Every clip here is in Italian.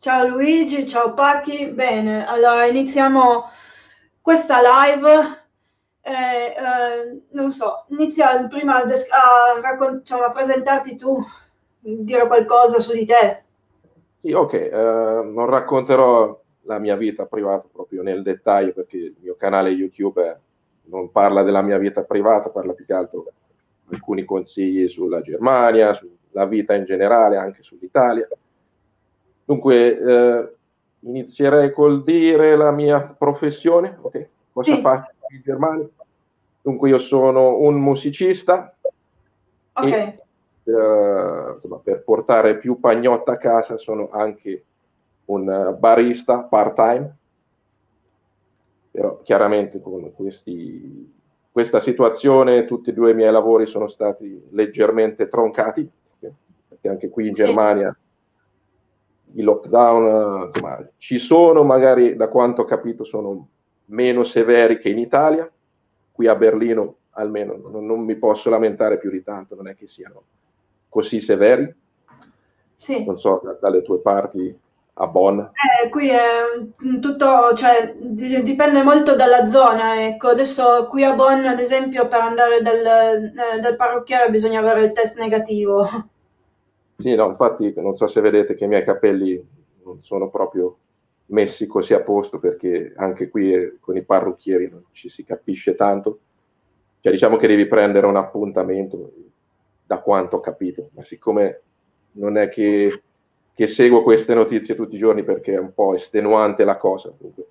Ciao Luigi, ciao Pacchi. Bene, allora iniziamo questa live. Non so, inizia prima insomma, a presentarti tu, dire qualcosa su di te. Sì, ok, non racconterò la mia vita privata proprio nel dettaglio perché il mio canale YouTube non parla della mia vita privata, parla più che altro di alcuni consigli sulla Germania, sulla vita in generale, anche sull'Italia. Dunque, inizierei col dire la mia professione, ok? Cosa Sì, faccio in Germania? Dunque, io sono un musicista ok, e insomma, per portare più pagnotta a casa sono anche un barista part-time, però chiaramente con questa situazione tutti e due i miei lavori sono stati leggermente troncati, perché anche qui in sì, Germania i lockdown insomma, ci sono, magari da quanto ho capito sono meno severi che in Italia. Qui a Berlino almeno non mi posso lamentare più di tanto, non è che siano così severi. sì. Non so, dalle tue parti a Bonn. Qui è tutto, cioè, dipende molto dalla zona, ecco. Adesso qui a Bonn, ad esempio, per andare dal parrucchiere bisogna avere il test negativo. Sì, no, infatti non so se vedete che i miei capelli non sono proprio messi così a posto perché anche qui con i parrucchieri non ci si capisce tanto. Cioè, diciamo che devi prendere un appuntamento, da quanto ho capito, ma siccome non è che seguo queste notizie tutti i giorni perché è un po' estenuante la cosa, dunque,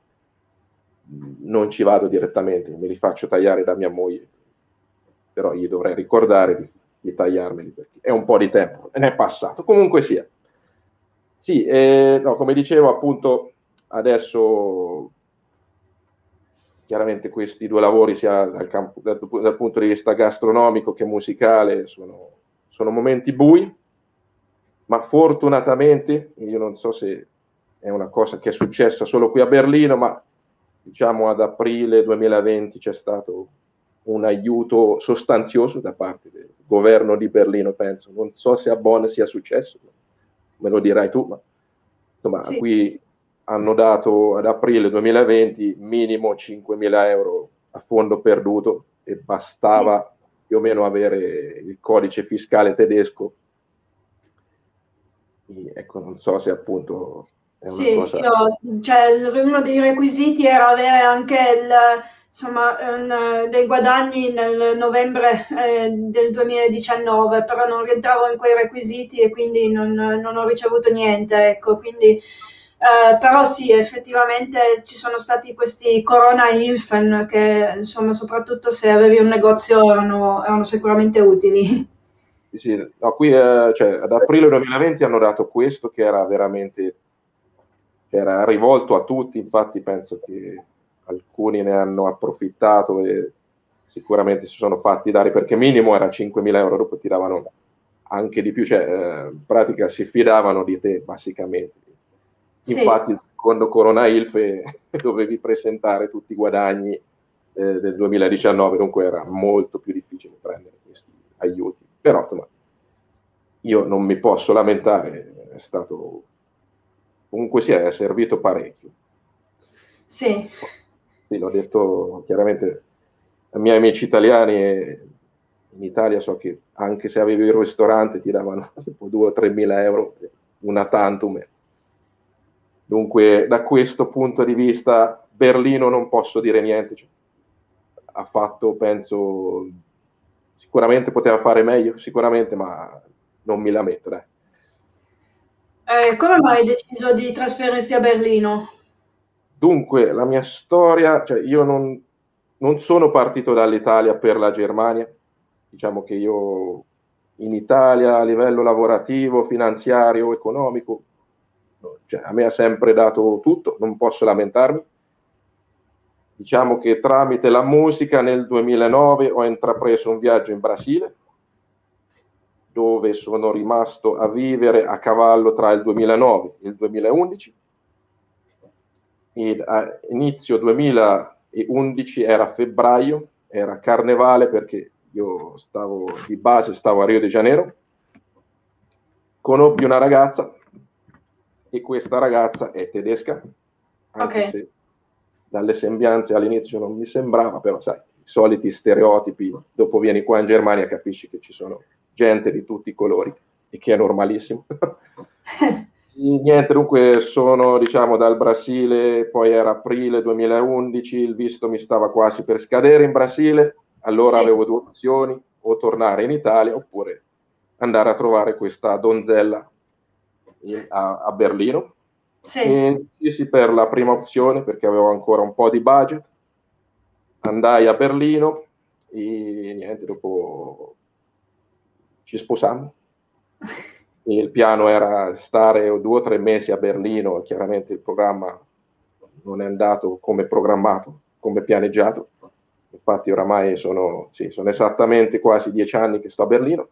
non ci vado direttamente, me li faccio tagliare da mia moglie, però gli dovrei ricordare di tagliarmeli perché è un po' di tempo, e ne è passato. Comunque sia. Sì, no, come dicevo appunto, adesso chiaramente questi due lavori, sia dal punto di vista gastronomico che musicale, sono momenti bui, ma fortunatamente, io non so se è una cosa che è successa solo qui a Berlino, ma diciamo ad aprile 2020 c'è stato un aiuto sostanzioso da parte del governo di Berlino, penso. Non so se a Bonn sia successo, me lo dirai tu, ma insomma, Sì, qui hanno dato ad aprile 2020 minimo 5.000 euro a fondo perduto e sì. bastava più o meno avere il codice fiscale tedesco. E, ecco, non so se appunto è una Sì, cosa. cioè, uno dei requisiti era avere anche insomma, dei guadagni nel novembre del 2019, però non rientravo in quei requisiti e quindi non ho ricevuto niente, ecco, quindi, però sì, effettivamente ci sono stati questi Corona-Hilfen che, insomma, soprattutto se avevi un negozio erano sicuramente utili. Sì, sì. No, qui cioè, ad aprile 2020 hanno dato questo che era veramente, era rivolto a tutti, infatti penso che alcuni ne hanno approfittato e sicuramente si sono fatti dare perché minimo era 5.000 euro, dopo ti davano anche di più, cioè in pratica si fidavano di te basicamente. Sì. Infatti il secondo Corona Ilf dovevi presentare tutti i guadagni del 2019, dunque era molto più difficile prendere questi aiuti. Però insomma, io non mi posso lamentare, è stato comunque sia, è servito parecchio. Sì. Sì, l'ho detto chiaramente ai miei amici italiani e in Italia so che anche se avevi il ristorante ti davano tipo 2 o 3 mila euro, una tantum. Dunque, da questo punto di vista, Berlino non posso dire niente. Cioè, ha fatto, penso, sicuramente poteva fare meglio, sicuramente, ma non mi lamento, dai. Come mai hai deciso di trasferirti a Berlino? Dunque, la mia storia, cioè io non sono partito dall'Italia per la Germania, diciamo che io in Italia a livello lavorativo, finanziario, economico, no, cioè, a me ha sempre dato tutto, non posso lamentarmi. Diciamo che tramite la musica nel 2009 ho intrapreso un viaggio in Brasile, dove sono rimasto a vivere a cavallo tra il 2009 e il 2011 e a inizio 2011 era febbraio, era carnevale perché io di base stavo a Rio de Janeiro, conobbi una ragazza e questa ragazza è tedesca, anche Ok. se dalle sembianze all'inizio non mi sembrava, però sai, i soliti stereotipi, dopo vieni qua in Germania e capisci che ci sono gente di tutti i colori, e che è normalissimo. Niente, dunque sono, diciamo, dal Brasile, poi era aprile 2011, il visto mi stava quasi per scadere in Brasile, allora Sì, avevo due opzioni, o tornare in Italia oppure andare a trovare questa donzella a Berlino. sì. E decisi per la prima opzione perché avevo ancora un po' di budget, andai a Berlino e niente, dopo ci sposammo. Il piano era stare 2 o 3 mesi a Berlino, chiaramente il programma non è andato come programmato, come pianeggiato. Infatti oramai sono, sì, sono esattamente quasi 10 anni che sto a Berlino.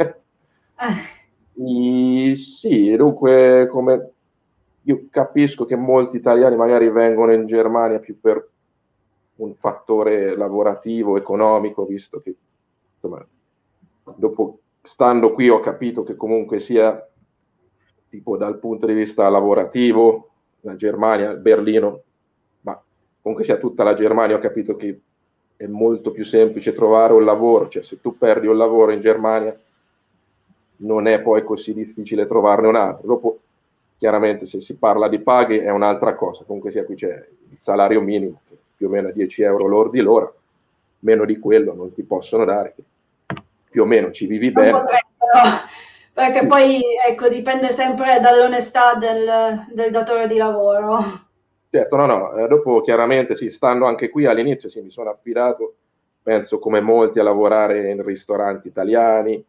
Sì, dunque, come io capisco che molti italiani magari vengono in Germania più per un fattore lavorativo, economico, visto che insomma, dopo stando qui ho capito che comunque sia tipo dal punto di vista lavorativo, la Germania, Berlino, ma comunque sia tutta la Germania, ho capito che è molto più semplice trovare un lavoro, cioè se tu perdi un lavoro in Germania non è poi così difficile trovarne un altro. Dopo, chiaramente, se si parla di paghe è un'altra cosa, comunque sia qui c'è il salario minimo, che più o meno 10 euro lordi l'ora, meno di quello non ti possono dare, più o meno ci vivi Non bene. potrebbero, perché poi ecco, dipende sempre dall'onestà del datore di lavoro. Certo, no, no, dopo chiaramente sì, stando anche qui all'inizio sì, mi sono affidato, penso come molti, a lavorare in ristoranti italiani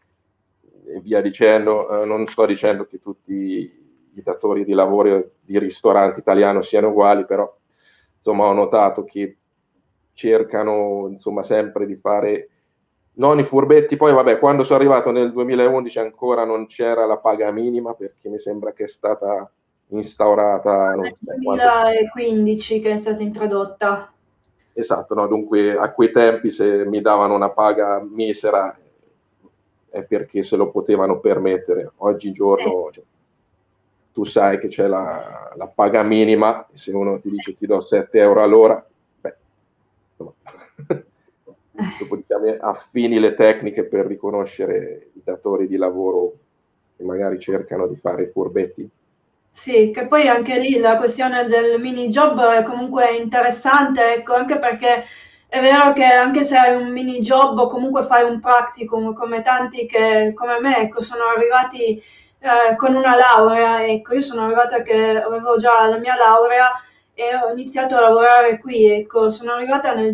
e via dicendo. Non sto dicendo che tutti i datori di lavoro di ristoranti italiano siano uguali, però insomma ho notato che cercano insomma sempre di fare non i furbetti. Poi vabbè, quando sono arrivato nel 2011 ancora non c'era la paga minima perché mi sembra che è stata instaurata non Nel so quando. 2015 che è stata introdotta. Esatto, no? Dunque a quei tempi se mi davano una paga misera è perché se lo potevano permettere. Sì, Oggigiorno cioè, tu sai che c'è la paga minima e se uno ti sì. dice ti do 7 euro all'ora, beh, insomma, dopodiché affini le tecniche per riconoscere i datori di lavoro che magari cercano di fare i furbetti. Sì, che poi anche lì la questione del mini job è comunque interessante, ecco, anche perché è vero che anche se hai un mini job o comunque fai un practicum, come tanti che come me, ecco, sono arrivati con una laurea, ecco, io sono arrivata che avevo già la mia laurea e ho iniziato a lavorare qui, ecco, sono arrivata nel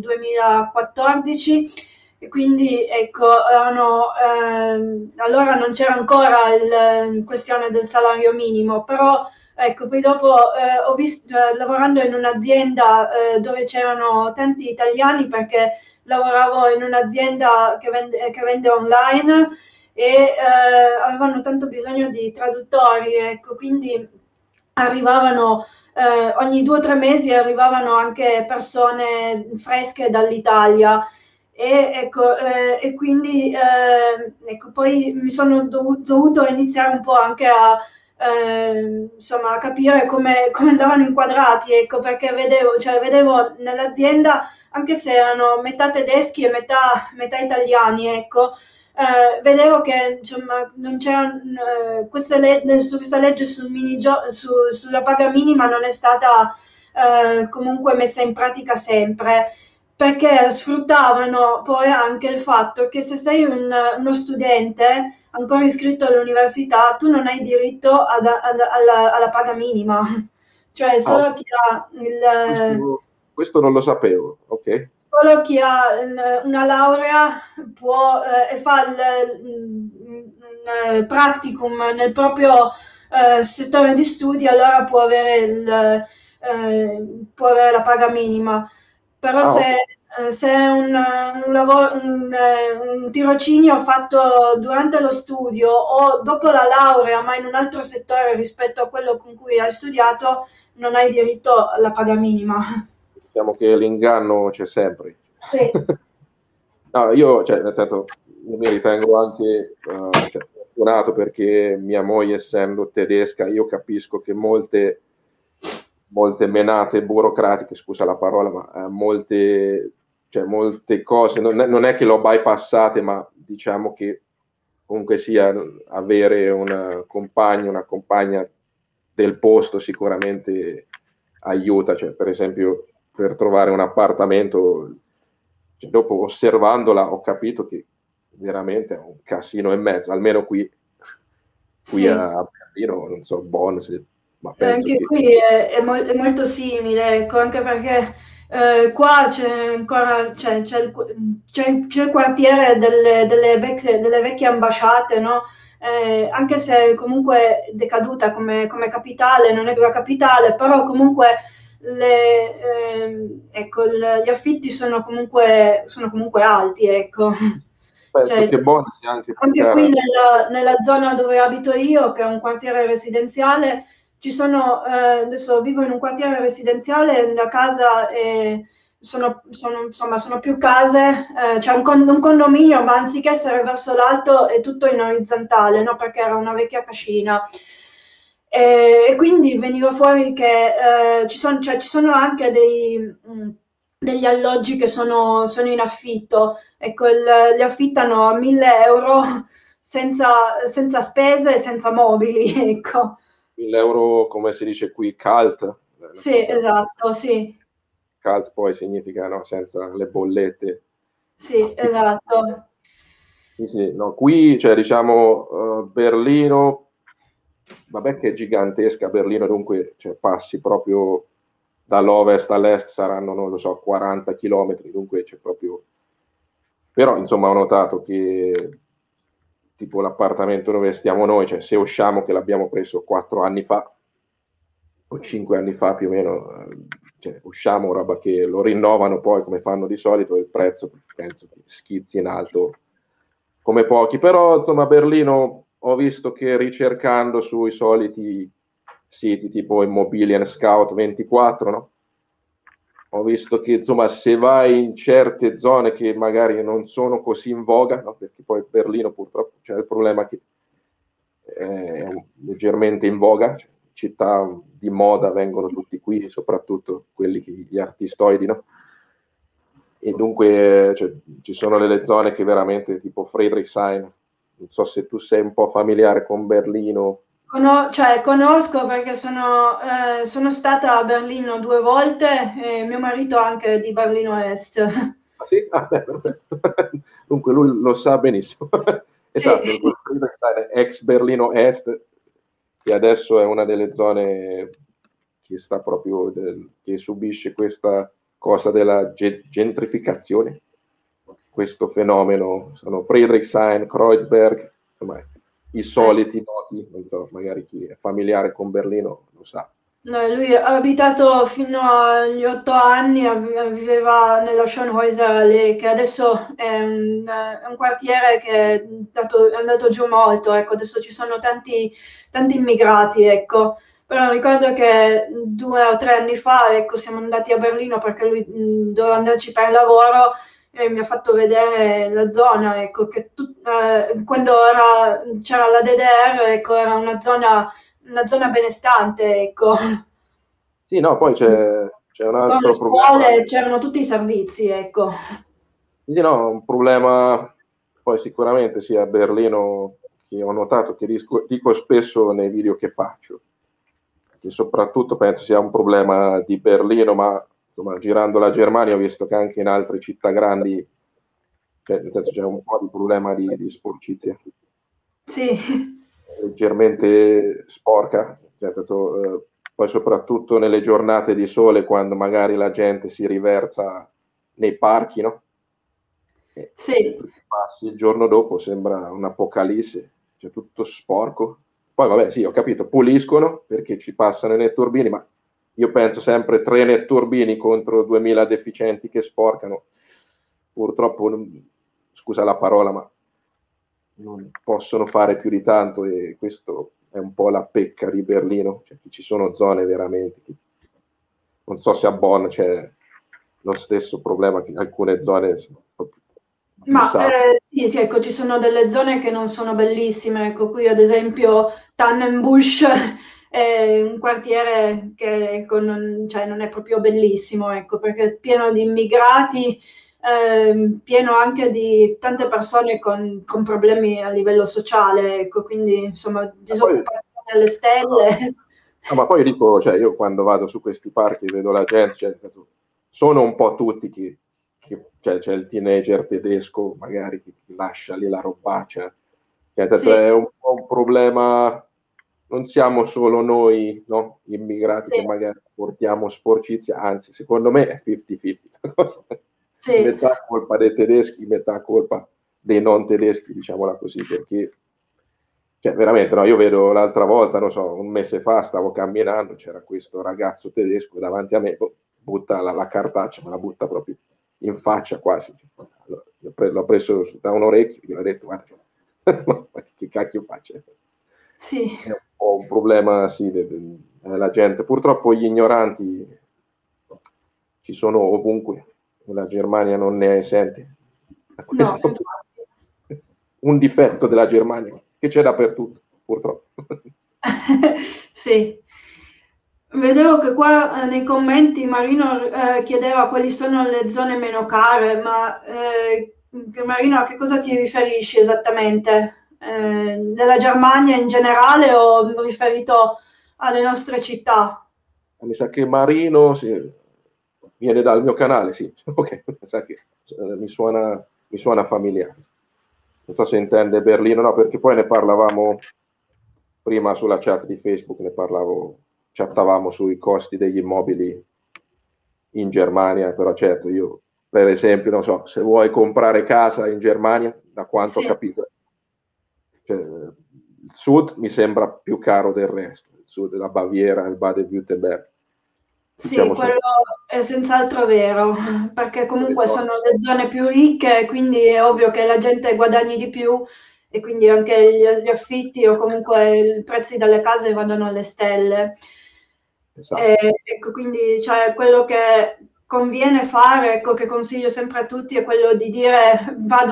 2014 e quindi ecco, allora non c'era ancora il questione del salario minimo, però ecco, poi dopo ho visto, lavorando in un'azienda dove c'erano tanti italiani perché lavoravo in un'azienda che vende online e avevano tanto bisogno di traduttori, ecco, quindi arrivavano ogni 2 o 3 mesi arrivavano anche persone fresche dall'Italia e, ecco, e quindi ecco, poi mi sono dovuto iniziare un po' anche a, insomma, a capire come andavano inquadrati, ecco, perché vedevo nell'azienda, anche se erano metà tedeschi e metà italiani, ecco, vedevo che insomma, non c'era, questa legge sulla paga minima non è stata comunque messa in pratica sempre perché sfruttavano poi anche il fatto che se sei uno studente ancora iscritto all'università, tu non hai diritto alla paga minima, cioè Ah, solo chi ha questo non lo sapevo, ok? solo chi ha una laurea può e fa un practicum nel proprio settore di studi, allora può avere la paga minima. Però Ah, ok. se è un tirocinio fatto durante lo studio o dopo la laurea, ma in un altro settore rispetto a quello con cui hai studiato, non hai diritto alla paga minima. Diciamo che l'inganno c'è sempre. Sì, No, io, cioè, nel senso, io mi ritengo anche, cioè, fortunato perché mia moglie, essendo tedesca, io capisco che molte menate burocratiche, scusa la parola, ma molte cose, non è che l'ho bypassate, ma diciamo che comunque sia avere una compagna, una compagna del posto sicuramente aiuta, cioè, per esempio per trovare un appartamento, cioè, dopo osservandola ho capito che veramente è un casino e mezzo, almeno qui Sì. a Berlino, non so, Bonn, ma penso Anche che qui è molto simile, ecco, anche perché qua c'è ancora, c'è il quartiere delle vecchie ambasciate, no? Anche se comunque è decaduta come capitale, non è più la capitale, però comunque ecco, gli affitti sono comunque alti, ecco. penso Cioè, che Bonn sia anche più anche cara. qui nella zona dove abito io, che è un quartiere residenziale, ci sono, adesso vivo in un quartiere residenziale, la casa insomma, sono più case, c'è un condominio, ma anziché essere verso l'alto è tutto in orizzontale, no? Perché era una vecchia cascina. E quindi veniva fuori che ci sono anche degli alloggi che sono in affitto, ecco, li affittano a 1.000 euro senza spese e senza mobili, ecco. L'euro, come si dice qui, cult, non so Sì, se esatto, sì, cult poi significa no, senza le bollette. sì, esatto. Sì, sì, no, qui, cioè, diciamo, Berlino, vabbè che è gigantesca Berlino, dunque cioè, passi proprio dall'ovest all'est, saranno, non lo so, 40 chilometri, dunque c'è proprio. Però, insomma, ho notato che tipo l'appartamento dove stiamo noi, cioè se usciamo che l'abbiamo preso 4 anni fa, o 5 anni fa più o meno, cioè, usciamo roba che lo rinnovano poi come fanno di solito, il prezzo penso che schizzi in alto come pochi, però insomma a Berlino ho visto che ricercando sui soliti siti tipo Immobilien Scout 24, no? Ho visto che insomma se vai in certe zone che magari non sono così in voga, no? Perché poi Berlino purtroppo c'è il problema che è leggermente in voga, cioè, città di moda vengono tutti qui, soprattutto gli artistoidi, no? E dunque cioè, ci sono delle zone che veramente tipo Friedrichshain, non so se tu sei un po' familiare con Berlino. Cioè, conosco perché sono stata a Berlino 2 volte e mio marito anche di Berlino Est. Ah, sì? Ah, beh, perfetto. Dunque lui lo sa benissimo. Sì, Esatto, Friedrichshain, ex Berlino Est, che adesso è una delle zone che sta proprio che subisce questa cosa della gentrificazione, questo fenomeno. Sono Friedrichshain, Kreuzberg, insomma, i eh. soliti noti, non so, magari chi è familiare con Berlino lo sa. No, lui ha abitato fino agli 8 anni, viveva nella Schönhauser Allee, che adesso è un quartiere che è andato giù molto, ecco, adesso ci sono tanti immigrati, ecco. Però ricordo che 2 o 3 anni fa, ecco, siamo andati a Berlino perché lui doveva andarci per lavoro e mi ha fatto vedere la zona, ecco, che quando c'era la DDR, ecco, era una zona benestante, ecco. Sì, no, poi c'è un Con le altro problema. scuole c'erano tutti i servizi, ecco. Sì, no, un problema poi sicuramente sia a Berlino che ho notato che dico spesso nei video che faccio, che soprattutto penso sia un problema di Berlino, ma insomma, girando la Germania ho visto che anche in altre città grandi, cioè, nel senso c'è un po' di problema di sporcizia, Sì, leggermente sporca, cioè, nel senso, poi soprattutto nelle giornate di sole quando magari la gente si riversa nei parchi, no? Se sì, tu ci passi il giorno dopo sembra un'apocalisse, cioè tutto sporco. Poi vabbè, sì, ho capito, puliscono perché ci passano i netturbini, ma io penso sempre 3 netturbini contro 2000 deficienti che sporcano. Purtroppo, scusa la parola, ma non possono fare più di tanto e questo è un po' la pecca di Berlino, cioè che ci sono zone veramente che non so se a Bonn c'è lo stesso problema che alcune zone sono proprio Ma disastro. sì, sì, ecco, ci sono delle zone che non sono bellissime, ecco, qui ad esempio Tannenbusch è un quartiere che ecco, cioè, non è proprio bellissimo, ecco, perché è pieno di immigrati, pieno anche di tante persone con problemi a livello sociale, ecco, quindi insomma Ma poi, disoccupazione alle stelle. no, ma poi dico, cioè, io quando vado su questi parchi vedo la gente, cioè, nel senso, sono un po' tutti cioè, c'è il teenager tedesco magari che lascia lì la robaccia, cioè, nel senso, Sì, è un po' un problema, non siamo solo noi, no, immigrati sì, che magari portiamo sporcizia, anzi secondo me è 50-50, la cosa. sì. Metà colpa dei tedeschi, metà colpa dei non tedeschi, diciamola così, perché cioè, veramente, no, io vedo l'altra volta, non so, un mese fa stavo camminando, c'era questo ragazzo tedesco davanti a me, butta la cartaccia, me la butta proprio in faccia quasi. Allora, l'ho preso da un orecchio e gli ho detto, guarda, ma che cacchio faccio? Sì. È un po' un problema, sì, la gente. Purtroppo gli ignoranti ci sono ovunque, e la Germania non ne è esente. No, Questo infatti. è un difetto della Germania, che c'è dappertutto, purtroppo. Sì. Vedevo che qua nei commenti Marino chiedeva quali sono le zone meno care, ma Marino a che cosa ti riferisci esattamente? Della Germania in generale o riferito alle nostre città? Mi sa che Marino sì, viene dal mio canale, sì. Ok, mi sa che mi suona familiare. Non so se intende Berlino, no, perché poi ne parlavamo prima sulla chat di Facebook, chattavamo sui costi degli immobili in Germania, però certo io, per esempio, non so, se vuoi comprare casa in Germania, da quanto ho Sì. capito, cioè, il sud mi sembra più caro del resto, il sud della Baviera, il Baden-Württemberg, Sì, diciamo quello sono è senz'altro vero, perché le comunque zone. sono le zone più ricche, quindi è ovvio che la gente guadagni di più e quindi anche gli affitti o comunque i prezzi delle case vadano alle stelle. Esatto. Ecco, quindi cioè, quello che conviene fare, ecco, che consiglio sempre a tutti, è quello di dire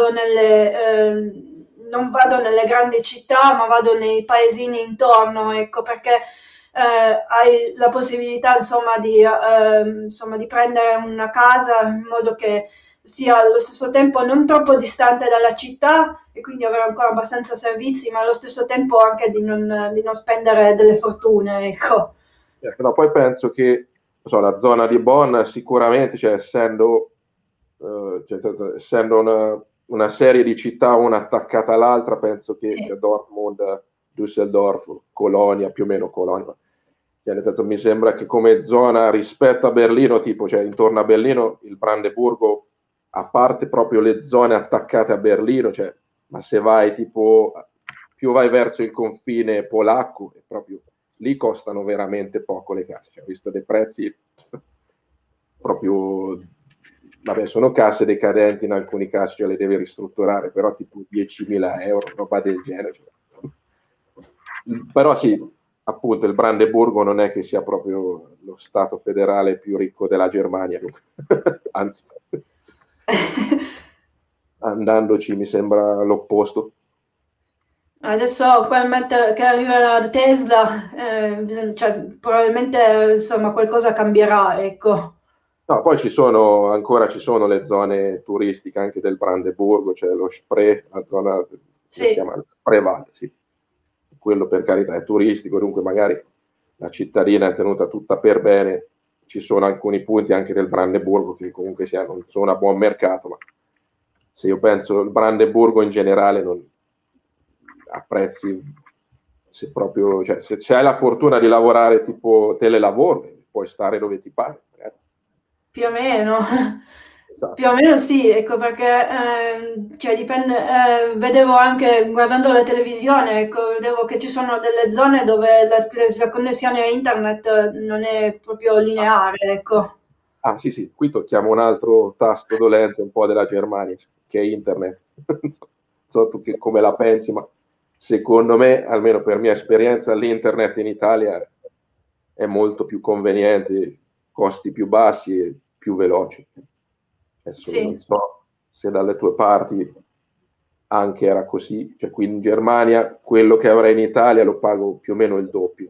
non vado nelle grandi città, ma vado nei paesini intorno, ecco, perché hai la possibilità insomma, di prendere una casa in modo che sia allo stesso tempo non troppo distante dalla città e quindi avere ancora abbastanza servizi, ma allo stesso tempo anche di non spendere delle fortune, ecco. No, poi penso che non so, la zona di Bonn sicuramente, cioè, cioè, essendo una serie di città una attaccata all'altra, penso che Sì, cioè, Dortmund, Düsseldorf, Colonia, più o meno Colonia, cioè, nel senso, mi sembra che come zona rispetto a Berlino, tipo, cioè, intorno a Berlino, il Brandeburgo, a parte proprio le zone attaccate a Berlino, cioè, ma se vai tipo, più vai verso il confine polacco, è proprio lì costano veramente poco le case. Cioè, ho visto dei prezzi proprio, vabbè, sono casse decadenti in alcuni casi, cioè le devi ristrutturare, però tipo 10.000 euro, roba del genere. Cioè. Però sì, appunto il Brandeburgo non è che sia proprio lo Stato federale più ricco della Germania, anzi, andandoci mi sembra l'opposto. adesso che arriverà la Tesla, cioè, probabilmente insomma qualcosa cambierà, ecco. No, poi ci sono le zone turistiche anche del Brandeburgo, c'è lo Spree, la zona, come si Sì, chiama? Spreewald, sì. Quello per carità è turistico, dunque magari la cittadina è tenuta tutta per bene, ci sono alcuni punti anche del Brandeburgo che comunque non sono a buon mercato, ma se io penso il Brandeburgo in generale non, a prezzi, se proprio, cioè, se hai la fortuna di lavorare tipo telelavoro, puoi stare dove ti pare. più o meno. Più Esatto. o meno sì, ecco perché cioè dipende, vedevo anche guardando la televisione, ecco, vedevo che ci sono delle zone dove la connessione a internet non è proprio lineare, ecco. Ah sì sì, qui tocchiamo un altro tasto dolente un po' della Germania, che è internet. Non so tu come la pensi, ma secondo me, almeno per mia esperienza, l'internet in Italia è molto più conveniente, costi più bassi e più veloci. Adesso non Sì. so se dalle tue parti anche era così, cioè qui in Germania quello che avrei in Italia lo pago più o meno il doppio.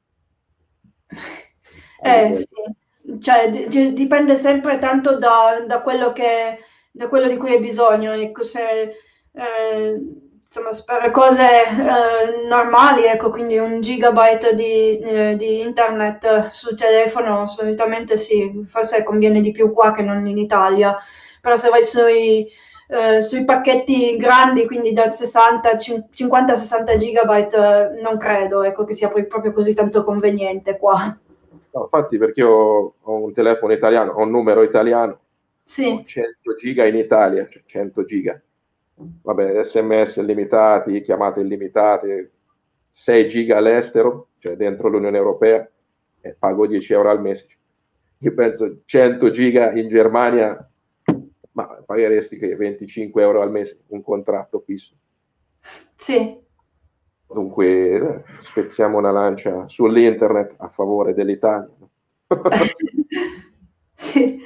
Sì, cioè dipende sempre tanto da quello da quello di cui hai bisogno. Ecco, se insomma, per cose normali, ecco, quindi 1 gigabyte di internet sul telefono, solitamente sì, forse conviene di più qua che non in Italia, però se vai sui pacchetti grandi, quindi da 50-60 gigabyte, non credo, ecco, che sia poi proprio così tanto conveniente qua. No, infatti perché io ho un telefono italiano, ho un numero italiano, ho Sì, 100 giga in Italia, cioè 100 giga. Vabbè, sms illimitati, chiamate illimitate, 6 giga all'estero, cioè dentro l'Unione Europea, e pago 10 euro al mese. Io penso 100 giga in Germania, ma pagheresti che 25 euro al mese, un contratto fisso. sì. Dunque, spezziamo una lancia sull'internet a favore dell'Italia. Sì.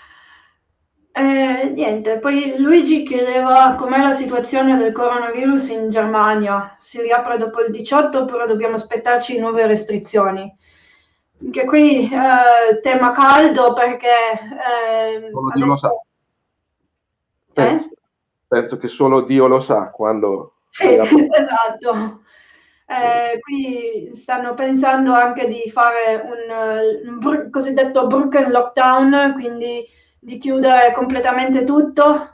Niente, poi Luigi chiedeva com'è la situazione del coronavirus in Germania. Si riapre dopo il 18 oppure dobbiamo aspettarci nuove restrizioni? Anche qui tema caldo perché Solo Dio lo sa. adesso... Eh? Penso che solo Dio lo sa quando Sì, riapre. esatto. Qui stanno pensando anche di fare un cosiddetto Brücken Lockdown, quindi di chiudere completamente tutto,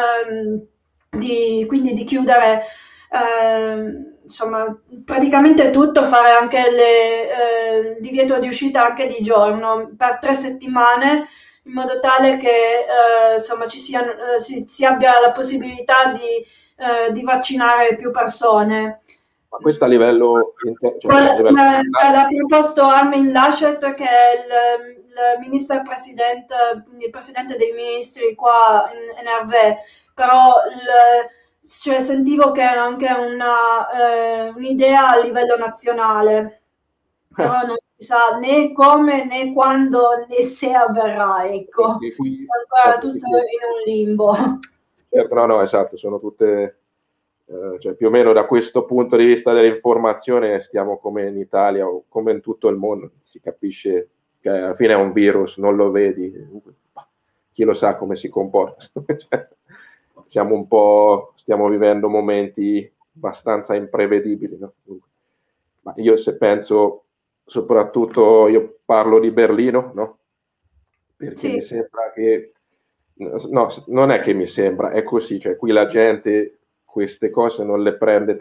quindi di chiudere insomma praticamente tutto, fare anche divieto di uscita anche di giorno per 3 settimane, in modo tale che insomma si abbia la possibilità di vaccinare più persone. Ma questo a livello, cioè, a livello L'ha proposto Armin Laschet, che è il minister presidente, quindi il presidente dei ministri qua in NRW, però cioè, sentivo che era anche un'idea a livello nazionale, però non si sa né come né quando né se avverrà, ecco, anche qui, è ancora anche tutto qui. in un limbo. Certo, no, no, esatto, sono tutte, cioè, più o meno da questo punto di vista dell'informazione stiamo come in Italia o come in tutto il mondo, si capisce che alla fine è un virus, non lo vedi, chi lo sa come si comporta. Cioè, siamo un po', stiamo vivendo momenti abbastanza imprevedibili, no? Ma io se penso, soprattutto io parlo di Berlino, no? Perché mi Sì, sembra che, no, non è che mi sembra, è così, cioè qui la gente queste cose non le prende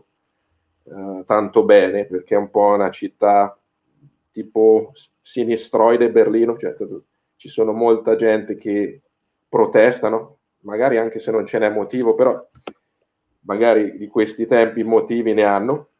tanto bene, perché è un po' una città tipo sinistroide Berlino, cioè ci sono molta gente che protestano, magari anche se non ce n'è motivo, però magari di questi tempi motivi ne hanno.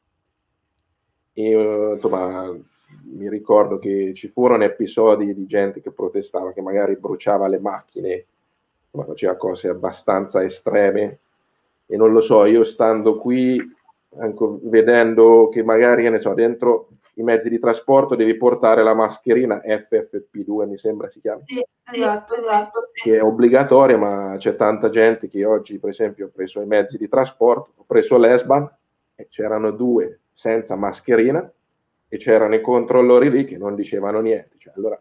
E insomma, mi ricordo che ci furono episodi di gente che protestava, che magari bruciava le macchine, insomma, faceva cose abbastanza estreme. E non lo so, io stando qui, anche vedendo che magari, ne so, dentro i mezzi di trasporto devi portare la mascherina FFP2, mi sembra si chiama, sì, esatto, sì. che è obbligatoria, ma c'è tanta gente che oggi, per esempio, ho preso i mezzi di trasporto, ho preso l'Esban e c'erano due senza mascherina e c'erano i controllori lì che non dicevano niente. Cioè, allora,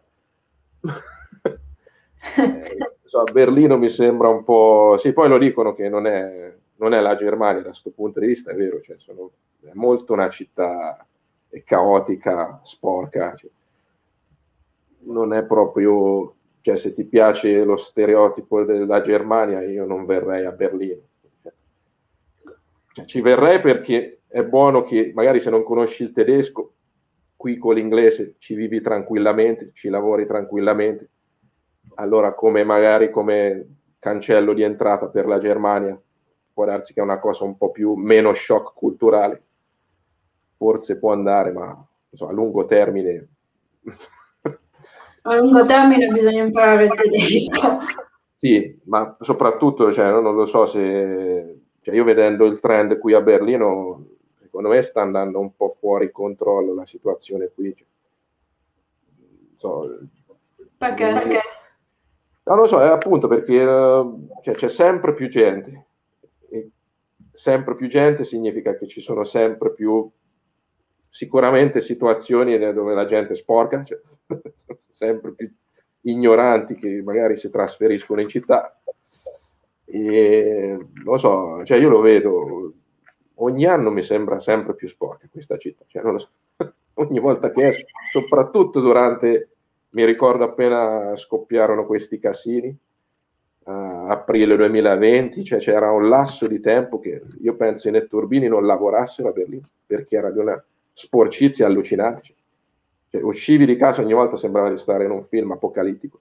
so, a Berlino mi sembra un po'... Sì, poi lo dicono che non è la Germania da questo punto di vista, è vero, cioè è molto una città caotica, sporca, cioè, non è proprio, cioè se ti piace lo stereotipo della Germania, io non verrei a Berlino. Cioè, ci verrei perché è buono che magari se non conosci il tedesco, qui con l'inglese ci vivi tranquillamente, ci lavori tranquillamente. Allora come magari come cancello di entrata per la Germania, può darsi che è una cosa un po' più meno shock culturale. Forse può andare, ma insomma, a lungo termine A lungo termine bisogna imparare il tedesco. sì, ma soprattutto, cioè, non lo so se, cioè, io vedendo il trend qui a Berlino, secondo me sta andando un po' fuori controllo la situazione qui. Cioè, so, Perché? Non lo so, è appunto perché cioè, c'è sempre più gente, e sempre più gente significa che ci sono sempre più, sicuramente, situazioni dove la gente è sporca, cioè, sempre più ignoranti che magari si trasferiscono in città. E lo so, cioè io lo vedo, ogni anno mi sembra sempre più sporca questa città, cioè, non lo so. Ogni volta che esco, soprattutto durante, mi ricordo appena scoppiarono questi casini, a aprile 2020, cioè c'era un lasso di tempo che io penso i netturbini non lavorassero a Berlino, perché era di una sporcizia allucinante. Cioè, uscivi di casa ogni volta sembrava di stare in un film apocalittico.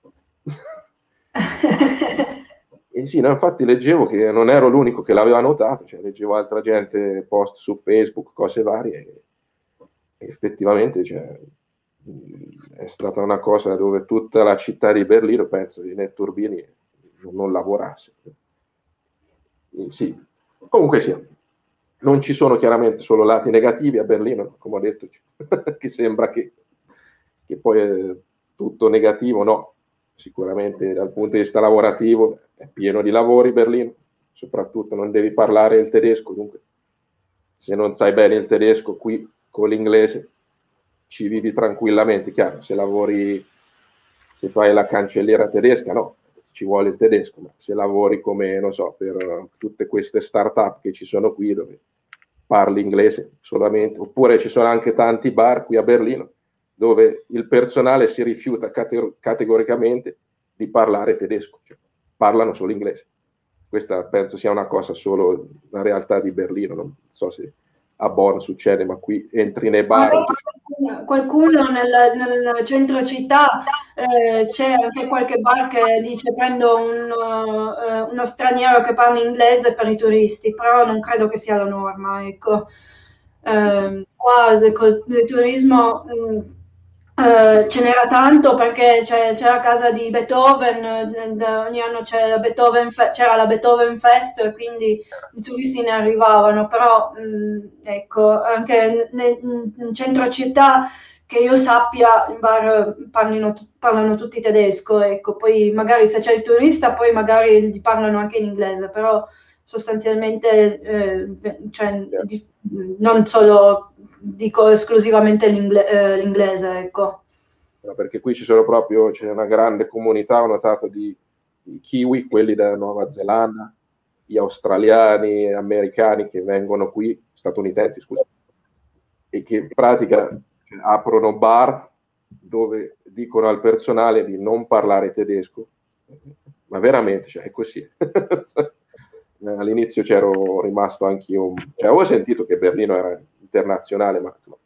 E sì, no, infatti leggevo che non ero l'unico che l'aveva notato, cioè leggevo altra gente post su Facebook, cose varie, e effettivamente cioè, è stata una cosa dove tutta la città di Berlino, penso, i netturbini non lavorasse. Sì. Comunque sì, non ci sono chiaramente solo lati negativi a Berlino, come ho detto, che sembra che poi è tutto negativo, no, sicuramente dal punto di vista lavorativo è pieno di lavori Berlino, soprattutto non devi parlare il tedesco, dunque se non sai bene il tedesco qui con l'inglese ci vivi tranquillamente, chiaro, se lavori, se fai la cancelliera tedesca, no, ci vuole il tedesco, ma se lavori come, non so, per tutte queste start-up che ci sono qui dove parli inglese solamente, oppure ci sono anche tanti bar qui a Berlino dove il personale si rifiuta categoricamente di parlare tedesco, cioè parlano solo inglese. Questa penso sia una cosa solo, una realtà di Berlino, non so se a Bonn succede, ma qui entri nei bar. Qualcuno nel centro città, c'è anche qualche bar che dice prendo uno straniero che parla inglese per i turisti, però non credo che sia la norma, ecco. Qua il turismo ce n'era tanto perché c'è la casa di Beethoven, ogni anno c'era la Beethoven Fest, e quindi i turisti ne arrivavano, però ecco, anche in centro città che io sappia in bar parlano tutti tedesco, ecco, poi magari se c'è il turista poi magari gli parlano anche in inglese, però sostanzialmente cioè, non solo dico esclusivamente l'inglese, ecco. No, perché qui ci sono proprio, c'è una grande comunità, ho notato, di kiwi, quelli della Nuova Zelanda, gli australiani, americani che vengono qui, statunitensi, scusa, e che in pratica aprono bar dove dicono al personale di non parlare tedesco, ma veramente, cioè, è così. All'inizio c'ero rimasto anch'io, cioè, avevo sentito che Berlino era internazionale, ma insomma,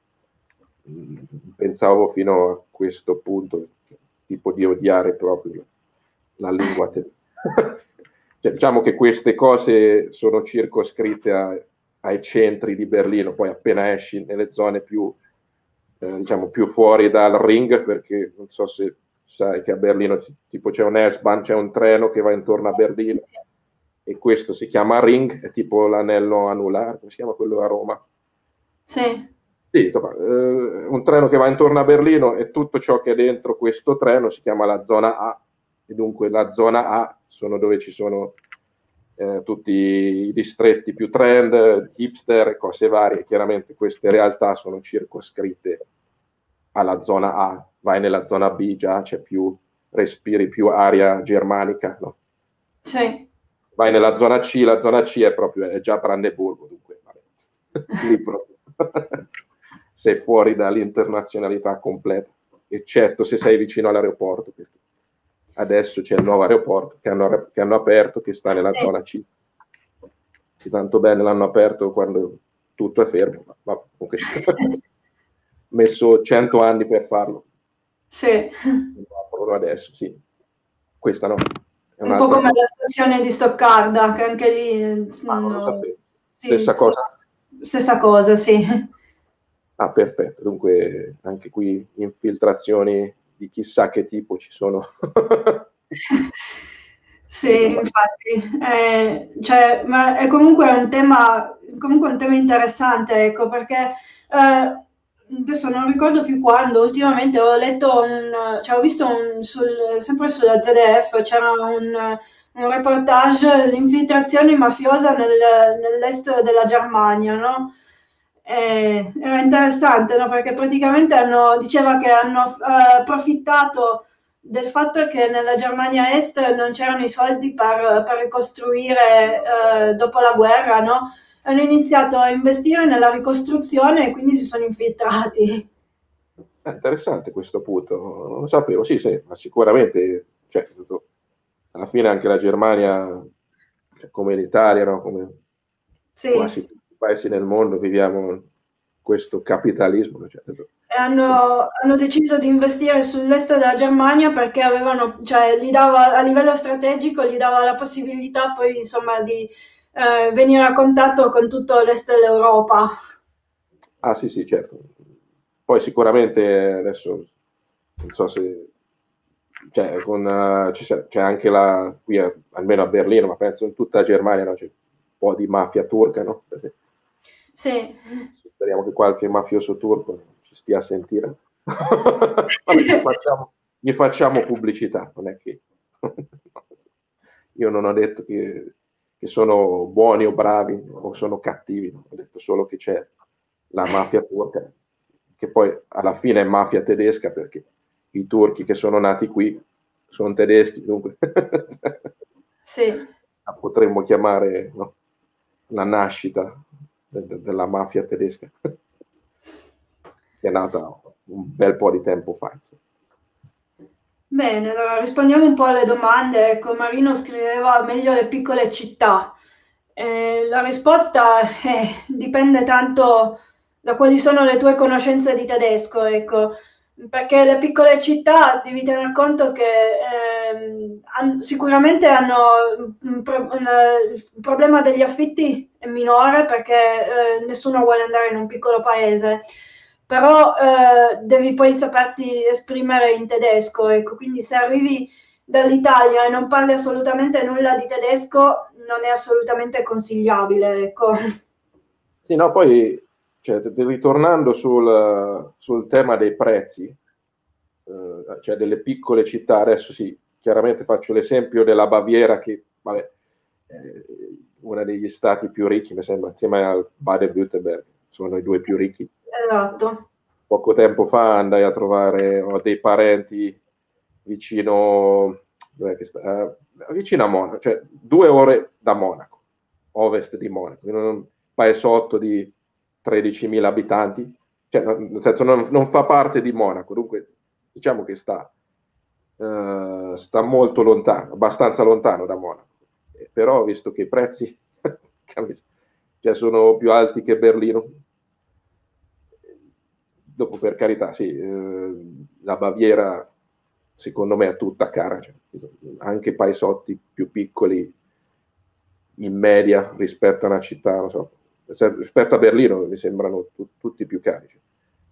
pensavo fino a questo punto, tipo di odiare proprio la lingua tedesca. Cioè, diciamo che queste cose sono circoscritte ai centri di Berlino, poi appena esci nelle zone più, diciamo, più fuori dal ring, perché non so se sai che a Berlino tipo c'è un S-Bahn, c'è un treno che va intorno a Berlino, e questo si chiama ring, è tipo l'anello anulare, come si chiama quello a Roma? Sì. Sì, insomma, un treno che va intorno a Berlino e tutto ciò che è dentro questo treno si chiama la zona A, e dunque la zona A sono dove ci sono tutti i distretti più trend, hipster, cose varie. Chiaramente queste realtà sono circoscritte alla zona A, vai nella zona B, già c'è più, respiri più aria germanica, no? Sì. Vai nella zona C, la zona C è già Brandeburgo, dunque vabbè. Lì proprio. Sei fuori dall'internazionalità completa, eccetto se sei vicino all'aeroporto, perché adesso c'è il nuovo aeroporto che hanno aperto, che sta nella zona C. Che tanto bene l'hanno aperto quando tutto è fermo, ma comunque messo 100 anni per farlo. Sì. Lo adesso, sì. Questa no. È Un po' come cosa. la stazione di Stoccarda, che anche lì sì, Stessa cosa. stessa cosa, sì. Ah, perfetto. Dunque anche qui infiltrazioni di chissà che tipo ci sono. Sì, infatti, cioè, ma è comunque un tema interessante, ecco, perché adesso non ricordo più quando, ultimamente ho letto cioè ho visto sempre sulla ZDF, c'era un reportage, l'infiltrazione mafiosa nell'est della Germania, no? Era interessante, no? Perché praticamente diceva che hanno approfittato del fatto che nella Germania Est non c'erano i soldi per ricostruire dopo la guerra, no? Hanno iniziato a investire nella ricostruzione e quindi si sono infiltrati. È interessante questo punto, non lo sapevo, sì, sì, ma sicuramente, cioè, nel senso, alla fine anche la Germania, cioè, come l'Italia, no? Come Sì. quasi tutti i paesi nel mondo, viviamo questo capitalismo, no? Cioè, nel senso, E sì. hanno deciso di investire sull'est della Germania perché cioè, gli dava, a livello strategico, gli dava la possibilità poi, insomma, di venire a contatto con tutto l'est dell'Europa. Ah sì, sì, certo. Poi sicuramente adesso, non so se, cioè, c'è anche qui almeno a Berlino, ma penso in tutta Germania, no? C'è un po' di mafia turca, no? Sì. Speriamo che qualche mafioso turco ci stia a sentire. Vabbè, gli facciamo pubblicità, non è che... Io non ho detto che sono buoni o bravi o sono cattivi, no? Ho detto solo che c'è la mafia turca, che poi alla fine è mafia tedesca perché i turchi che sono nati qui sono tedeschi, dunque Sì. la potremmo chiamare, no? La nascita della mafia tedesca, che è nata un bel po' di tempo fa. Insomma. Bene, allora rispondiamo un po' alle domande. Ecco, Marino scriveva meglio le piccole città. La risposta dipende tanto da quali sono le tue conoscenze di tedesco, ecco, perché le piccole città devi tener conto che sicuramente hanno il problema degli affitti è minore perché nessuno vuole andare in un piccolo paese, però devi poi saperti esprimere in tedesco, ecco, quindi se arrivi dall'Italia e non parli assolutamente nulla di tedesco non è assolutamente consigliabile, ecco. Sì, no, poi cioè, ritornando sul tema dei prezzi, cioè delle piccole città, adesso sì, chiaramente faccio l'esempio della Baviera che, vabbè, è uno degli stati più ricchi, mi sembra, insieme al Baden-Württemberg, sono i due più ricchi. Esatto. Poco tempo fa andai a trovare, ho dei parenti vicino, dov'è che sta? Vicino a Monaco, cioè 2 ore da Monaco, ovest di Monaco, in un paesotto di 13.000 abitanti, cioè, nel senso non fa parte di Monaco, dunque diciamo che sta molto lontano, abbastanza lontano da Monaco. Però visto che i prezzi cioè, sono più alti che Berlino, dopo per carità, sì, la Baviera secondo me è tutta cara, cioè, anche paesotti più piccoli in media rispetto a una città, non so, rispetto a Berlino mi sembrano tutti più cari. Cioè.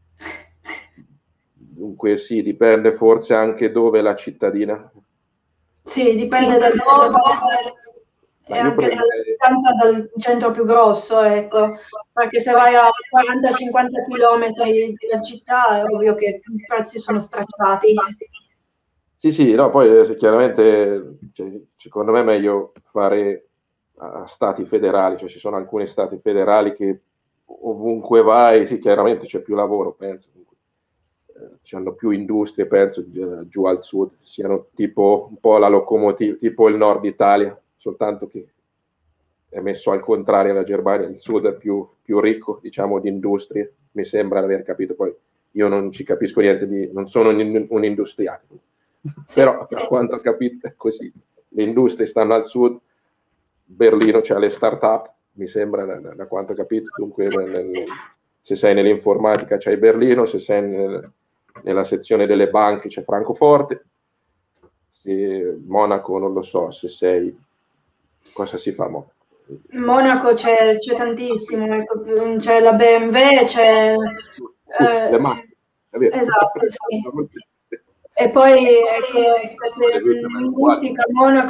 Dunque sì, dipende forse anche dove è la cittadina. Sì, dipende da dove e Ma io anche dalla prenderei, distanza dal centro più grosso, ecco, perché se vai a 40-50 km dalla città è ovvio che i prezzi sono stracciati. sì, sì, no, poi chiaramente cioè, secondo me è meglio fare a stati federali, cioè ci sono alcuni stati federali che ovunque vai, sì, chiaramente c'è più lavoro, penso, c'hanno più industrie, penso, giù al sud, siano tipo un po' la locomotiva, tipo il nord Italia, soltanto che è messo al contrario la Germania, il sud è più ricco, diciamo, di industrie, mi sembra di aver capito, poi io non ci capisco niente, non sono un industriale, Sì, però a quanto ho capito è così, le industrie stanno al sud, Berlino c'è le start-up, mi sembra da quanto ho capito, dunque se sei nell'informatica c'hai Berlino, se sei nella sezione delle banche c'è Francoforte, se Monaco non lo so, se sei, cosa si fa Monaco? in Monaco c'è tantissimo, ecco, c'è la BMW, c'è... Scusa, le macchine, è vero. esatto, sì. E poi ecco, linguistica,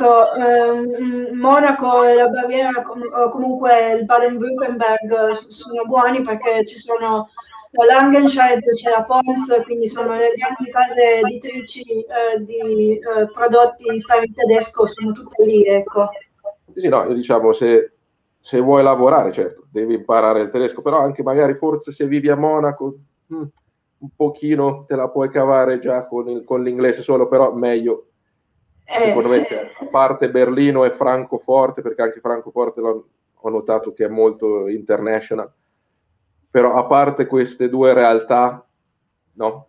Monaco e la Baviera o comunque il Baden-Württemberg sono buoni perché ci sono la Langenscheidt, c'è la Pons, quindi sono le grandi case editrici di prodotti per il tedesco, sono tutte lì, ecco. Sì, no, io diciamo, se vuoi lavorare, certo, devi imparare il tedesco, però anche magari forse se vivi a Monaco, un pochino te la puoi cavare già con l'inglese solo, però meglio, secondo me, a parte Berlino e Francoforte, perché anche Francoforte ho notato che è molto international, però a parte queste due realtà, no?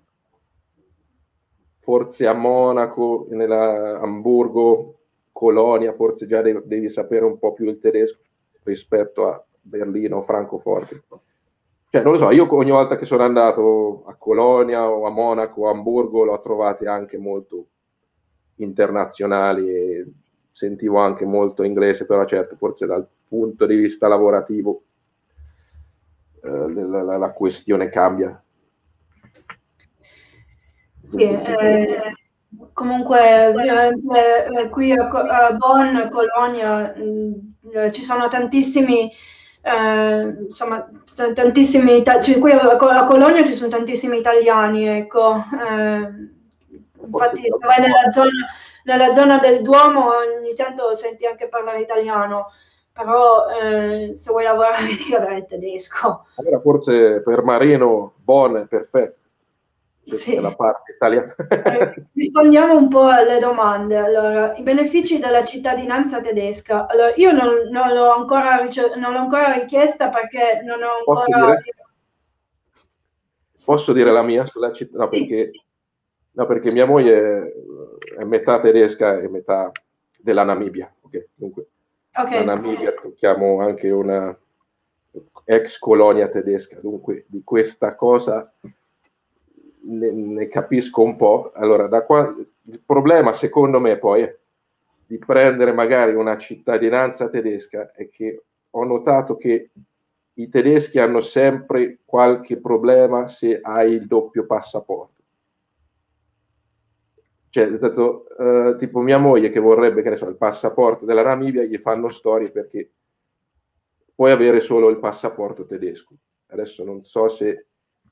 Forse a Monaco, nella Amburgo, Colonia, forse già devi sapere un po' più il tedesco rispetto a Berlino o Francoforte. Cioè, non lo so, io ogni volta che sono andato a Colonia o a Monaco o a Amburgo l'ho trovati anche molto internazionali e sentivo anche molto inglese, però certo, forse dal punto di vista lavorativo la questione cambia. Sì, comunque qui a Bonn, Colonia, ci sono tantissimi, insomma, tantissimi, cioè, qui a Colonia ci sono tantissimi italiani, ecco. Infatti se vai nella zona del Duomo ogni tanto senti anche parlare italiano, però se vuoi lavorare devi avere il tedesco. Allora forse per Marino Bonn è perfetto. Sì. La parte italiana. Rispondiamo un po' alle domande. Allora, i benefici della cittadinanza tedesca. Allora, io non l'ho ancora richiesta perché non ho ancora... Posso dire la mia sulla città? No, sì. perché mia moglie è metà tedesca e metà della Namibia. Okay? Dunque, la Namibia tocchiamo anche una ex colonia tedesca, dunque di questa cosa ne capisco un po'. Allora, il problema secondo me poi di prendere magari una cittadinanza tedesca è che ho notato che i tedeschi hanno sempre qualche problema se hai il doppio passaporto. Cioè, nel senso, tipo mia moglie che vorrebbe, che ne so, il passaporto della Namibia, gli fanno storie perché puoi avere solo il passaporto tedesco. Adesso non so se...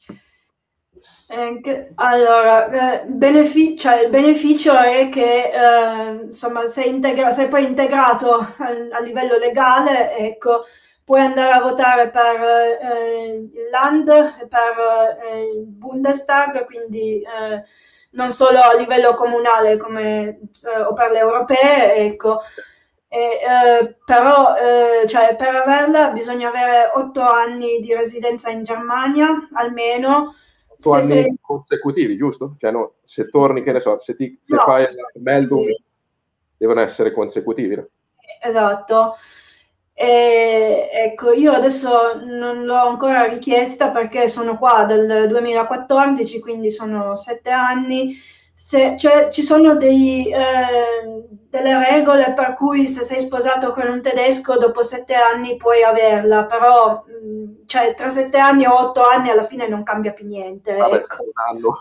Allora, il beneficio è che insomma, sei poi integrato a livello legale, ecco, puoi andare a votare per il Land, per il Bundestag, quindi non solo a livello comunale o per le europee, ecco. Però cioè, per averla bisogna avere 8 anni di residenza in Germania almeno. 8 anni consecutivi, giusto? Cioè, no, se torni, che ne so, se fai il Meldum, devono essere consecutivi. No? Esatto. Ecco, io adesso non l'ho ancora richiesta perché sono qua dal 2014, quindi sono 7 anni. Cioè, ci sono delle regole per cui se sei sposato con un tedesco dopo 7 anni puoi averla, però cioè, tra 7 anni o 8 anni alla fine non cambia più niente. Vabbè, Ecco. un anno.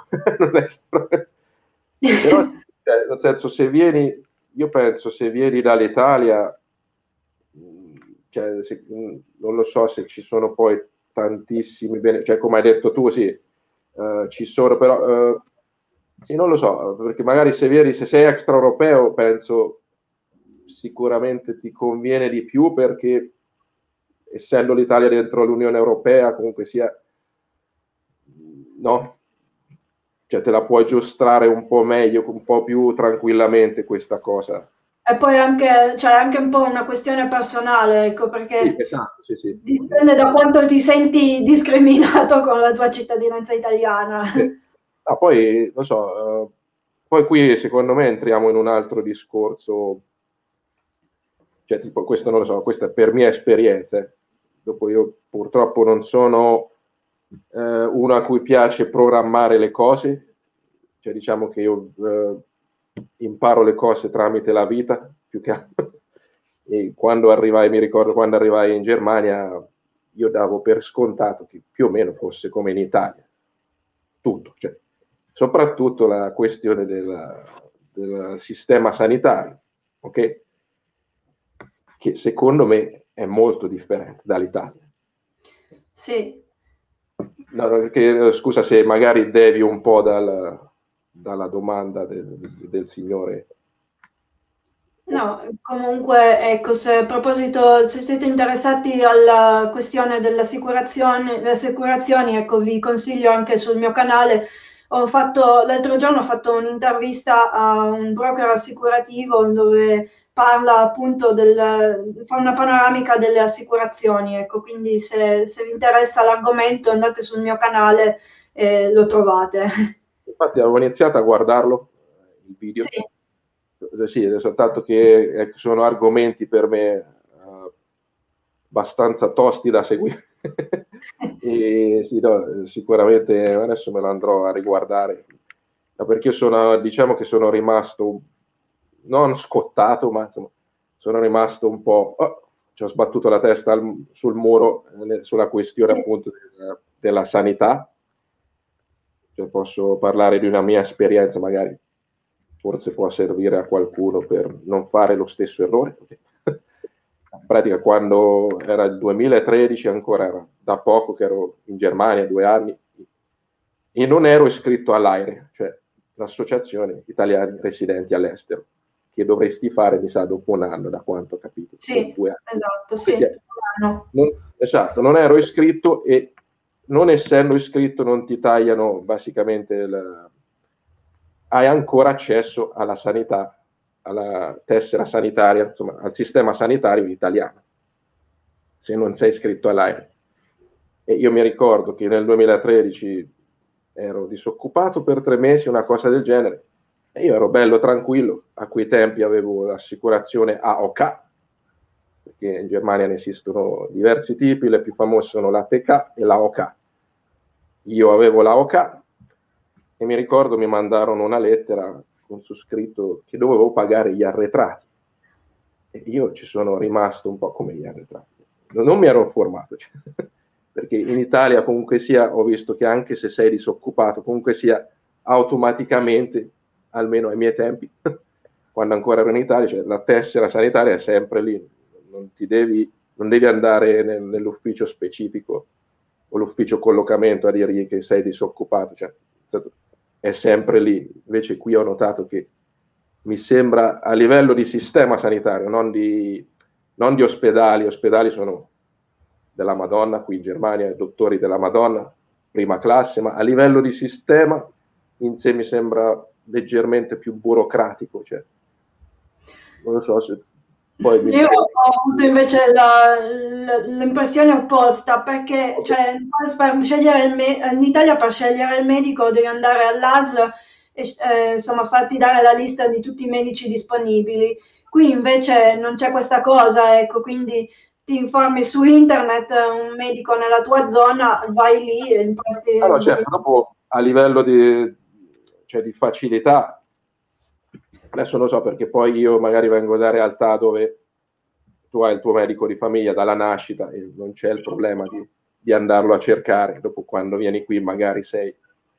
Però, cioè, nel senso, se vieni, io penso, se vieni dall'Italia, cioè, non lo so se ci sono poi tantissimi, cioè come hai detto tu, sì, ci sono, però sì, non lo so, perché magari se sei extraeuropeo, penso sicuramente ti conviene di più perché essendo l'Italia dentro l'Unione Europea, comunque sia, no? Cioè te la puoi giostrare un po' meglio, un po' più tranquillamente questa cosa. E poi c'è anche un po' una questione personale, ecco, perché Sì, esatto, sì. dipende da quanto ti senti discriminato con la tua cittadinanza italiana. Ah, poi, non so, poi qui secondo me entriamo in un altro discorso, cioè tipo questo non lo so, questa è per mia esperienza. Dopo io purtroppo non sono uno a cui piace programmare le cose, cioè diciamo che io imparo le cose tramite la vita, più che altro. E mi ricordo quando arrivai in Germania, io davo per scontato che più o meno fosse come in Italia. Tutto, cioè, soprattutto la questione del sistema sanitario, ok? Che secondo me è molto differente dall'Italia. Sì. No, perché, scusa se magari devi un po' dalla domanda del signore. No, comunque, ecco, se a proposito, se siete interessati alla questione dell'assicurazione, le assicurazioni, ecco, vi consiglio anche sul mio canale. L'altro giorno ho fatto un'intervista a un broker assicurativo dove parla appunto fa una panoramica delle assicurazioni, ecco, quindi se vi interessa l'argomento andate sul mio canale e lo trovate. Infatti avevo iniziato a guardarlo, il video. Sì, Sì, è soltanto che sono argomenti per me abbastanza tosti da seguire. E sì, no, sicuramente adesso me lo andrò a riguardare, no, perché io diciamo che sono rimasto non scottato, ma insomma, sono rimasto un po', ci ho sbattuto la testa sul muro sulla questione sì, appunto della sanità. Cioè, posso parlare di una mia esperienza, magari forse può servire a qualcuno per non fare lo stesso errore. In pratica, quando era il 2013, ancora era da poco che ero in Germania, 2 anni, e non ero iscritto all'AIRE, cioè l'Associazione Italiani Residenti all'Estero, che dovresti fare, mi sa, dopo un anno, da quanto ho capito, o sì, 2 anni. esatto, Comunque sì, sia, no. esatto, non ero iscritto e non essendo iscritto non ti tagliano basicamente hai ancora accesso alla sanità, alla tessera sanitaria, insomma, al sistema sanitario italiano, se non sei iscritto all'AIRE. E io mi ricordo che nel 2013 ero disoccupato per 3 mesi, una cosa del genere, e io ero bello tranquillo, a quei tempi avevo l'assicurazione AOK, perché in Germania ne esistono diversi tipi, le più famose sono la TK e la OK. Io avevo la OK e mi ricordo mi mandarono una lettera con su scritto che dovevo pagare gli arretrati. E io ci sono rimasto un po' come gli arretrati. Non mi ero informato, cioè, perché in Italia comunque sia, ho visto che anche se sei disoccupato, comunque sia automaticamente, almeno ai miei tempi, quando ancora ero in Italia, cioè, la tessera sanitaria è sempre lì, non devi andare nell'ufficio specifico o l'ufficio collocamento a dirgli che sei disoccupato, cioè, è sempre lì. Invece qui ho notato che mi sembra a livello di sistema sanitario, non di ospedali sono della Madonna, qui in Germania dottori della Madonna, prima classe, ma a livello di sistema in sé mi sembra leggermente più burocratico, cioè, non lo so se poi mi Io dico. ho avuto invece l'impressione opposta perché cioè, in Italia per scegliere il medico devi andare all'ASL e insomma farti dare la lista di tutti i medici disponibili. Qui invece non c'è questa cosa, ecco, quindi ti informi su internet, un medico nella tua zona, vai lì e No, certo, dopo a livello cioè, di facilità, adesso lo so perché poi io magari vengo da realtà dove tu hai il tuo medico di famiglia dalla nascita e non c'è il problema di andarlo a cercare. Dopo quando vieni qui magari sei,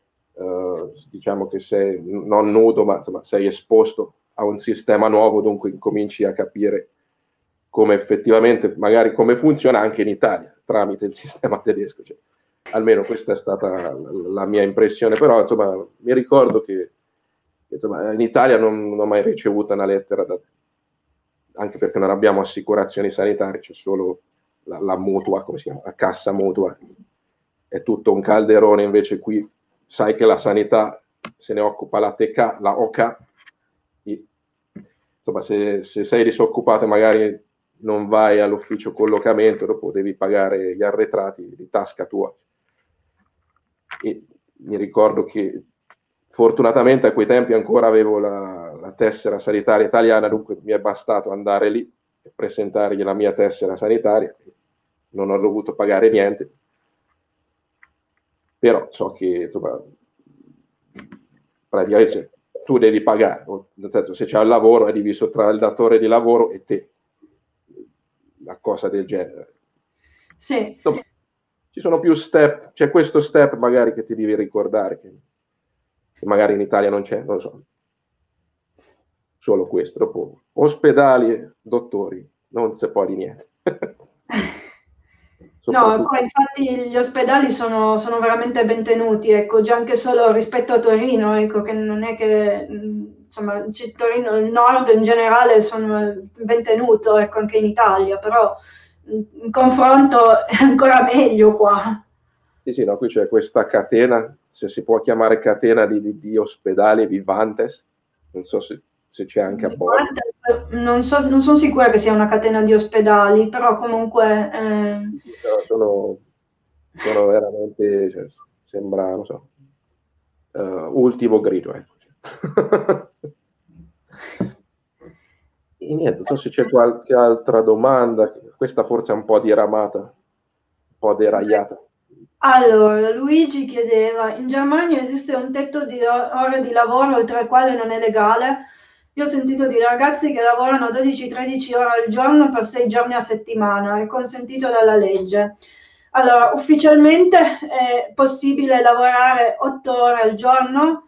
diciamo che sei non nudo, ma insomma, sei esposto a un sistema nuovo, dunque cominci a capire come effettivamente, magari come funziona anche in Italia tramite il sistema tedesco. Cioè, almeno questa è stata la mia impressione, però insomma mi ricordo che insomma, in Italia non ho mai ricevuto una lettera, anche perché non abbiamo assicurazioni sanitarie, c'è solo la mutua, come si chiama, la cassa mutua, è tutto un calderone, invece qui sai che la sanità se ne occupa la TK, la OK, insomma se sei disoccupato magari non vai all'ufficio collocamento, dopo devi pagare gli arretrati di tasca tua. E mi ricordo che fortunatamente a quei tempi ancora avevo la tessera sanitaria italiana, dunque mi è bastato andare lì e presentargli la mia tessera sanitaria, non ho dovuto pagare niente, però so che insomma praticamente tu devi pagare, nel senso se c'è il lavoro è diviso tra il datore di lavoro e te, una cosa del genere. Sì. Insomma, ci sono più step, c'è questo step magari che ti devi ricordare che magari in Italia non c'è, non lo so, solo questo. Dopo ospedali, dottori, non si può di niente. No, soprattutto. qua infatti gli ospedali sono veramente ben tenuti, ecco, già anche solo rispetto a Torino, ecco, che non è che, insomma, Torino, il nord in generale sono ben tenuto, ecco, anche in Italia, però in confronto è ancora meglio qua. Sì, sì, no, qui c'è questa catena, se si può chiamare catena di ospedali, Vivantes, non so se c'è anche a Bologna. Non sono sicura che sia una catena di ospedali, però comunque Però sono veramente, cioè, sembra, non so, ultimo grido, ecco. E niente, non so se c'è qualche altra domanda, questa forse è un po' diramata, un po' deragliata. allora, Luigi chiedeva, in Germania esiste un tetto di ore di lavoro oltre il quale non è legale? Io ho sentito di ragazzi che lavorano 12-13 ore al giorno per 6 giorni a settimana, è consentito dalla legge. Allora, ufficialmente è possibile lavorare 8 ore al giorno.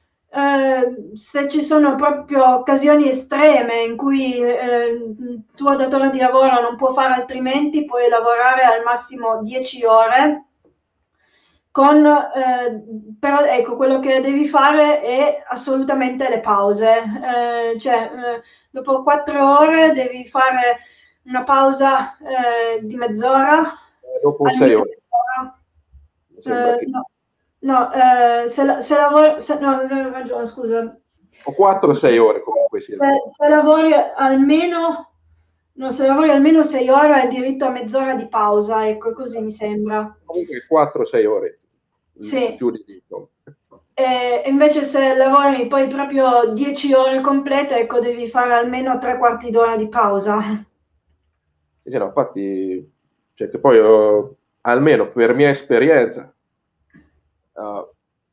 Se ci sono proprio occasioni estreme in cui il tuo datore di lavoro non può fare altrimenti, puoi lavorare al massimo 10 ore con, però ecco, quello che devi fare è assolutamente le pause, cioè dopo 4 ore devi fare una pausa di mezz'ora, Dopo sei almeno ore, mi sembra mezz'ora. che... No, no, se lavori, no, hai ragione, scusa. O 4-6 ore comunque sia. Se lavori almeno, no, se lavori almeno 6 ore hai diritto a mezz'ora di pausa, ecco, così mi sembra. Comunque 4-6 ore, Sì. giù di lì, no? E invece se lavori poi proprio 10 ore complete, ecco, devi fare almeno 3 quarti d'ora di pausa. Sì, sì, no, infatti, cioè che poi almeno per mia esperienza, eh,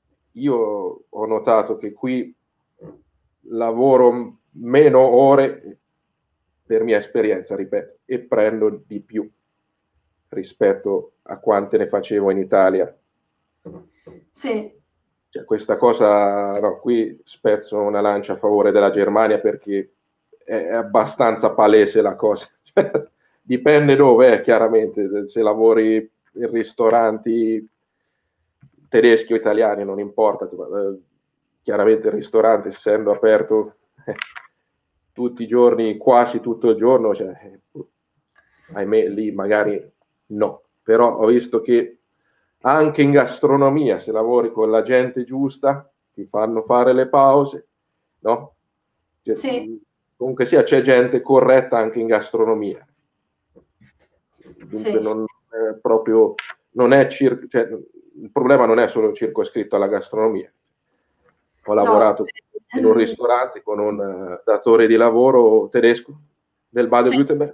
io ho notato che qui lavoro meno ore per mia esperienza, ripeto, e prendo di più rispetto a quante ne facevo in Italia. Sì, Cioè, questa cosa, no, qui spezzo una lancia a favore della Germania perché è abbastanza palese la cosa. Cioè, dipende dove è, chiaramente, se lavori in ristoranti tedeschi o italiani, non importa, insomma, chiaramente il ristorante essendo aperto tutti i giorni, quasi tutto il giorno, cioè, ahimè, lì magari no, però ho visto che anche in gastronomia, se lavori con la gente giusta, ti fanno fare le pause, no? Cioè, sì, comunque sia, c'è gente corretta anche in gastronomia. Dunque sì. non è proprio, non è cioè, il problema non è solo circoscritto alla gastronomia. Ho No, lavorato in un ristorante con un datore di lavoro tedesco del sì. Baden-Württemberg,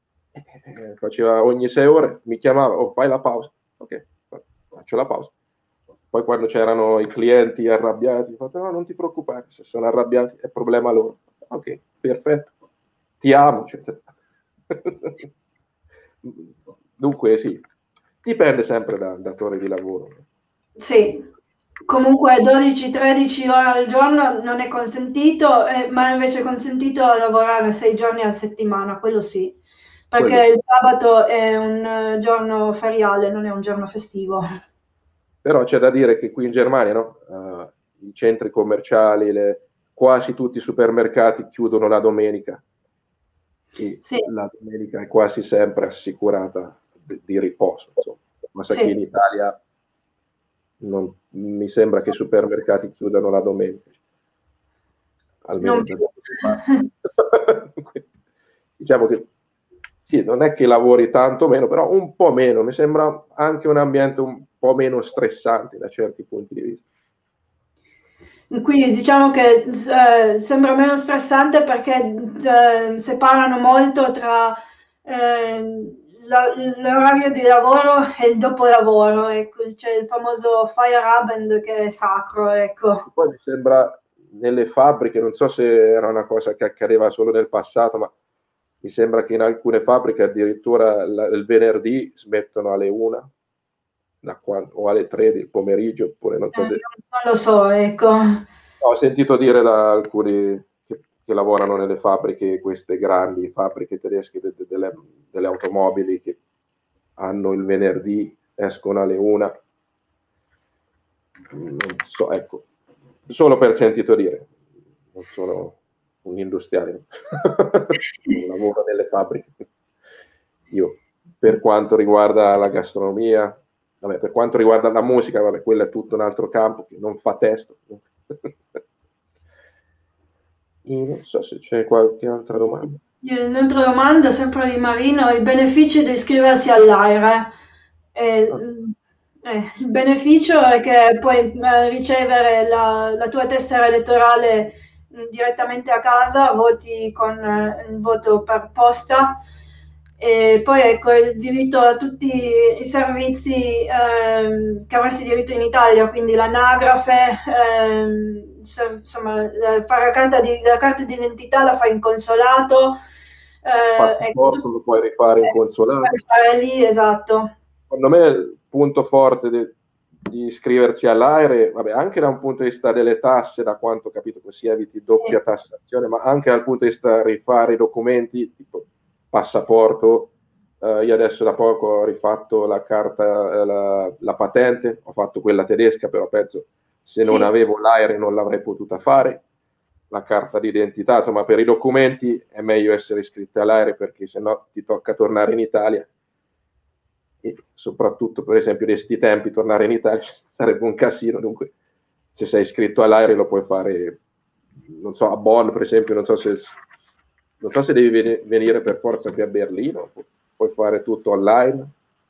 faceva ogni 6 ore, mi chiamava, oh, fai la pausa, ok, faccio la pausa. Poi quando c'erano i clienti arrabbiati, ho fatto, no, non ti preoccupare, se sono arrabbiati è problema loro. Ok, perfetto, ti amo. Cioè, dunque sì, dipende sempre dal datore di lavoro. Sì, comunque 12-13 ore al giorno non è consentito, ma invece è consentito lavorare 6 giorni a settimana, quello sì, Quello perché sì. il sabato è un giorno feriale, non è un giorno festivo. Però c'è da dire che qui in Germania, no? I centri commerciali, quasi tutti i supermercati chiudono la domenica e Sì, la domenica è quasi sempre assicurata di riposo. Insomma. Ma sa che sì, in Italia non, mi sembra che i supermercati chiudano la domenica, almeno non da più. dove si parla. Diciamo che sì, non è che lavori tanto meno, però un po' meno, mi sembra anche un ambiente un po' meno stressante da certi punti di vista. Quindi diciamo che sembra meno stressante perché separano molto tra l'orario di lavoro e il dopolavoro, ecco, c'è il famoso Feierabend che è sacro, ecco. Poi mi sembra nelle fabbriche, non so se era una cosa che accadeva solo nel passato, ma mi sembra che in alcune fabbriche addirittura il venerdì smettono alle 1 o alle 3 del pomeriggio, oppure non so se... Non lo so, ecco. Ho sentito dire da alcuni che lavorano nelle fabbriche, queste grandi fabbriche tedesche delle automobili, che hanno il venerdì, escono alle 1, non so, ecco, solo per sentito dire, non sono un industriale, non lavoro nelle fabbriche. Io, per quanto riguarda la gastronomia, vabbè, per quanto riguarda la musica, vabbè, quello è tutto un altro campo che non fa testo. Non so se c'è qualche altra domanda. Un'altra domanda, sempre di Marino, i benefici di iscriversi all'AIRE. Ah, Il beneficio è che puoi ricevere la tua tessera elettorale direttamente a casa, voti con il voto per posta e poi ecco il diritto a tutti i servizi che avresti diritto in Italia, quindi l'anagrafe, insomma, la carta d'identità la fai in consolato, ecco, passaporto lo puoi rifare in puoi consolato. fare lì, esatto. Secondo me il punto forte di iscriversi all'AIRE, vabbè, anche da un punto di vista delle tasse, da quanto ho capito, così eviti Sì, doppia tassazione, ma anche dal punto di vista rifare i documenti, tipo passaporto. Io adesso da poco ho rifatto la carta, la patente, ho fatto quella tedesca, però penso se non sì. avevo l'AIRE non l'avrei potuta fare. La carta d'identità, insomma, per i documenti è meglio essere iscritti all'AIRE perché sennò ti tocca tornare in Italia e soprattutto per esempio di questi tempi tornare in Italia sarebbe un casino, dunque se sei iscritto all'aereo lo puoi fare, non so, a Bonn per esempio, non so se devi venire per forza qui a Berlino, puoi fare tutto online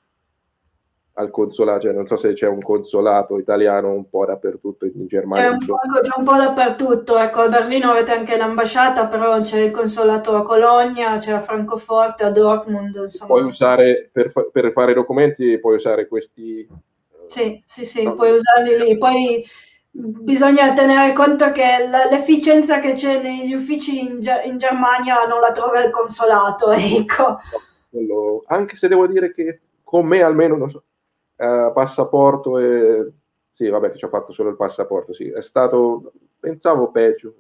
al consolato, cioè non so se c'è un consolato italiano un po' dappertutto in Germania, insomma. C'è un po' dappertutto, ecco, a Berlino avete anche l'ambasciata, però c'è il consolato a Cologna, c'è a Francoforte, a Dortmund, Puoi insomma. usare per fare i documenti, puoi usare questi Sì, sì, sì, no, puoi usarli lì. Poi bisogna tenere conto che l'efficienza che c'è negli uffici in Germania non la trovi al consolato, ecco. anche se devo dire che con me almeno, non so, passaporto e... Sì, vabbè, che ci ho fatto solo il passaporto, sì, è stato, pensavo peggio.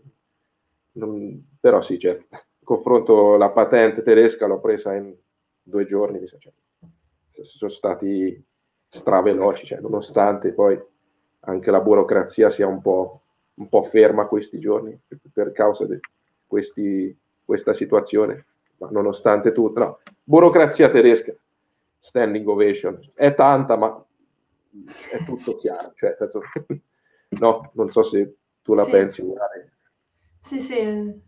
Però sì, certo, confronto la patente tedesca l'ho presa in 2 giorni, mi sa, cioè, sono stati straveloci, cioè, nonostante poi anche la burocrazia sia un po' ferma questi giorni per causa di questa situazione, ma nonostante tutto, no, burocrazia tedesca, standing ovation, è tanta, ma è tutto chiaro, cioè, nel senso, no, non so se tu la Sì, pensi uguale. sì, sì,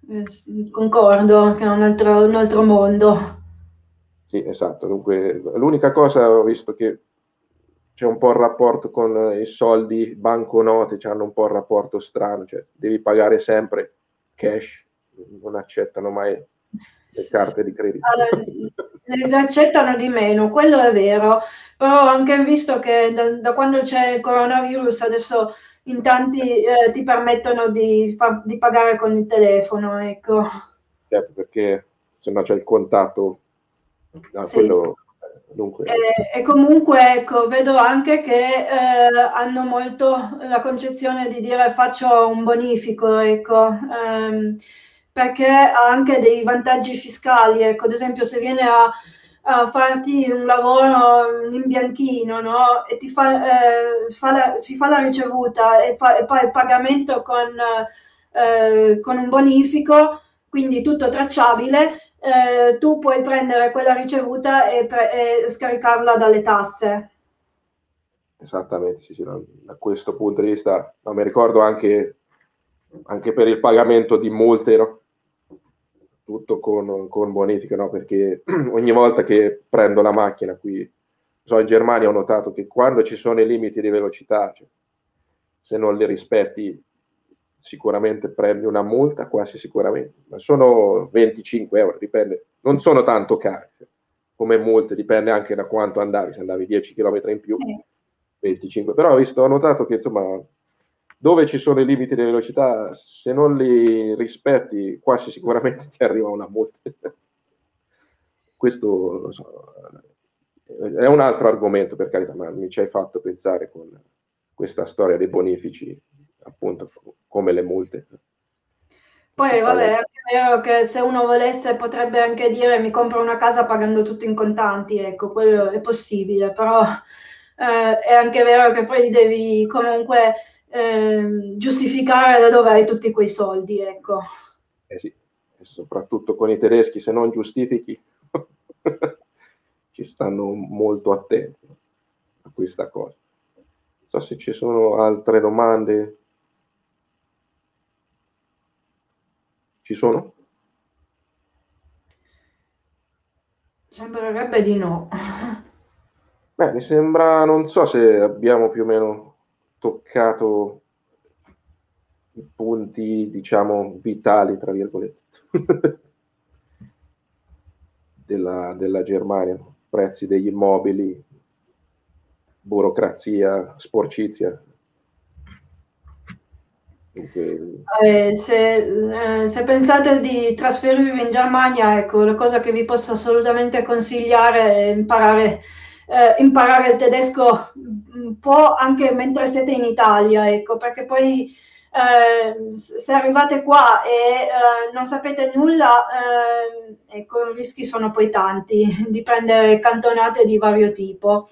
concordo che è un altro mondo. Sì, esatto. Dunque, l'unica cosa ho visto che c'è un po' il rapporto con i soldi, banconote, hanno un po' il rapporto strano, cioè devi pagare sempre cash, non accettano mai le carte di credito. Allora, le accettano di meno, quello è vero, però ho anche visto che da quando c'è il coronavirus adesso in tanti ti permettono di pagare con il telefono, ecco. Certo, perché se no c'è il contatto, Sì. quello, dunque, E comunque ecco, vedo anche che hanno molto la concezione di dire faccio un bonifico, ecco, perché ha anche dei vantaggi fiscali, ecco, ad esempio se viene a farti un lavoro in bianchino, no? E ci fa la ricevuta e poi il pagamento con un bonifico, quindi tutto tracciabile, tu puoi prendere quella ricevuta e scaricarla dalle tasse. esattamente, sì, sì, no, da questo punto di vista, no, mi ricordo anche per il pagamento di multe, no? Tutto con bonifica, no? Perché ogni volta che prendo la macchina qui, so, in Germania ho notato che quando ci sono i limiti di velocità, cioè, se non li rispetti, sicuramente prendi una multa, quasi sicuramente, ma sono 25 euro, dipende, non sono tanto cari, come multe, dipende anche da quanto andavi, se andavi 10 km in più, Sì. 25, però ho notato che insomma dove ci sono i limiti di velocità, se non li rispetti, quasi sicuramente ti arriva una multa. Questo lo so, è un altro argomento, per carità, ma mi ci hai fatto pensare con questa storia dei bonifici, appunto, come le multe. Poi paga. vabbè, è anche vero che se uno volesse potrebbe anche dire mi compro una casa pagando tutto in contanti, ecco, quello è possibile, però è anche vero che poi devi comunque giustificare da dove hai tutti quei soldi, ecco. Eh sì, e soprattutto con i tedeschi, se non giustifichi, ci stanno molto attenti a questa cosa. Non so se ci sono altre domande. Ci sono? Sembrerebbe di no. Beh, mi sembra, non so se abbiamo più o meno toccato i punti, diciamo, vitali, tra virgolette, della Germania, prezzi degli immobili, burocrazia, sporcizia. Dunque, Se pensate di trasferirvi in Germania, ecco, la cosa che vi posso assolutamente consigliare è imparare il tedesco un po' anche mentre siete in Italia, ecco, perché poi se arrivate qua e non sapete nulla, ecco, i rischi sono poi tanti di prendere cantonate di vario tipo.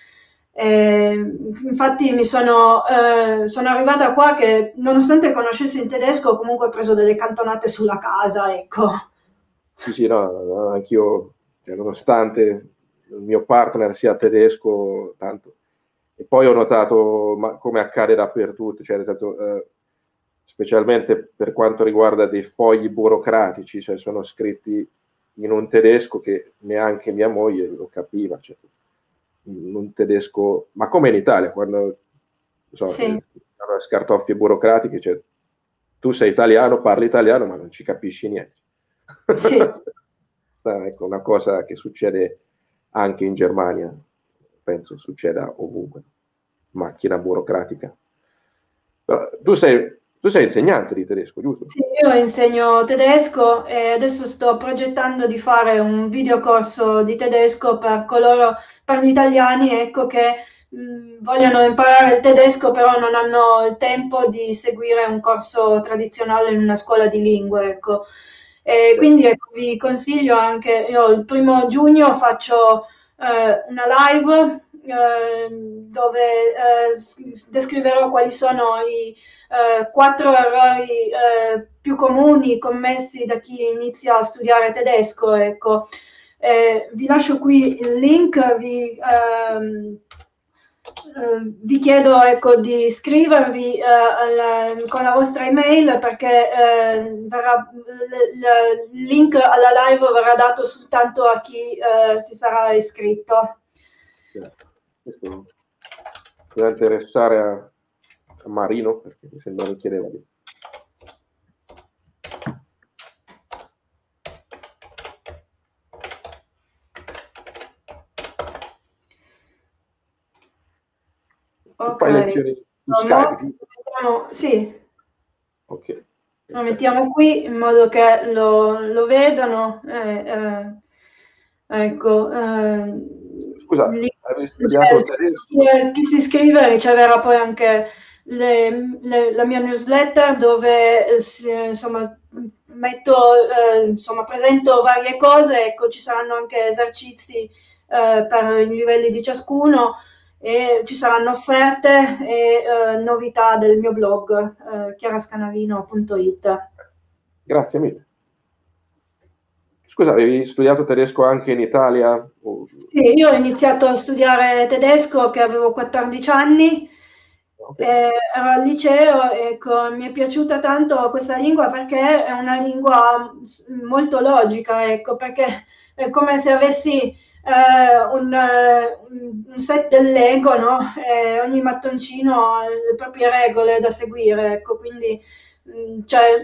Infatti sono arrivata qua che nonostante conoscessi il tedesco comunque ho preso delle cantonate sulla casa, ecco. sì, sì, no, no, anch'io, cioè, nonostante il mio partner sia tedesco, tanto. E poi ho notato, ma come accade dappertutto, cioè, nel senso, specialmente per quanto riguarda dei fogli burocratici, cioè sono scritti in un tedesco che neanche mia moglie lo capiva, cioè, in un tedesco, ma come in Italia, quando non so, Sì, scartoffie burocratiche, cioè, tu sei italiano, parli italiano, ma non ci capisci niente. sì. Ecco, una cosa che succede anche in Germania, penso succeda ovunque, macchina burocratica. Però tu sei insegnante di tedesco, giusto? Sì, io insegno tedesco e adesso sto progettando di fare un videocorso di tedesco per coloro, per gli italiani, ecco, che vogliono imparare il tedesco, però non hanno il tempo di seguire un corso tradizionale in una scuola di lingue, ecco. E Cioè, quindi ecco, vi consiglio anche, io il 1° giugno faccio una live dove descriverò quali sono i 4 errori più comuni commessi da chi inizia a studiare tedesco. Ecco. Vi lascio qui il link, vi chiedo ecco, di iscrivervi con la vostra email perché il link alla live verrà dato soltanto a chi si sarà iscritto. certo. Questo deve interessare a Marino, perché mi sembra che chiedeva di. Tu Ok, fai lezioni su mo Skype, giusto? sì, Ok, lo perfetto. mettiamo qui in modo che lo vedano. Ecco, Scusa, lì, avevi cioè, studiato tedesco? chi si iscrive riceverà poi anche la mia newsletter dove insomma, insomma, presento varie cose, ecco, ci saranno anche esercizi per i livelli di ciascuno e ci saranno offerte e novità del mio blog chiarascanavino.it. Grazie mille. Scusa, avevi studiato tedesco anche in Italia? Sì, io ho iniziato a studiare tedesco che avevo 14 anni, Ok, ero al liceo, ecco, mi è piaciuta tanto questa lingua perché è una lingua molto logica, ecco, perché è come se avessi un set del Lego, no? E ogni mattoncino ha le proprie regole da seguire, ecco, quindi cioè,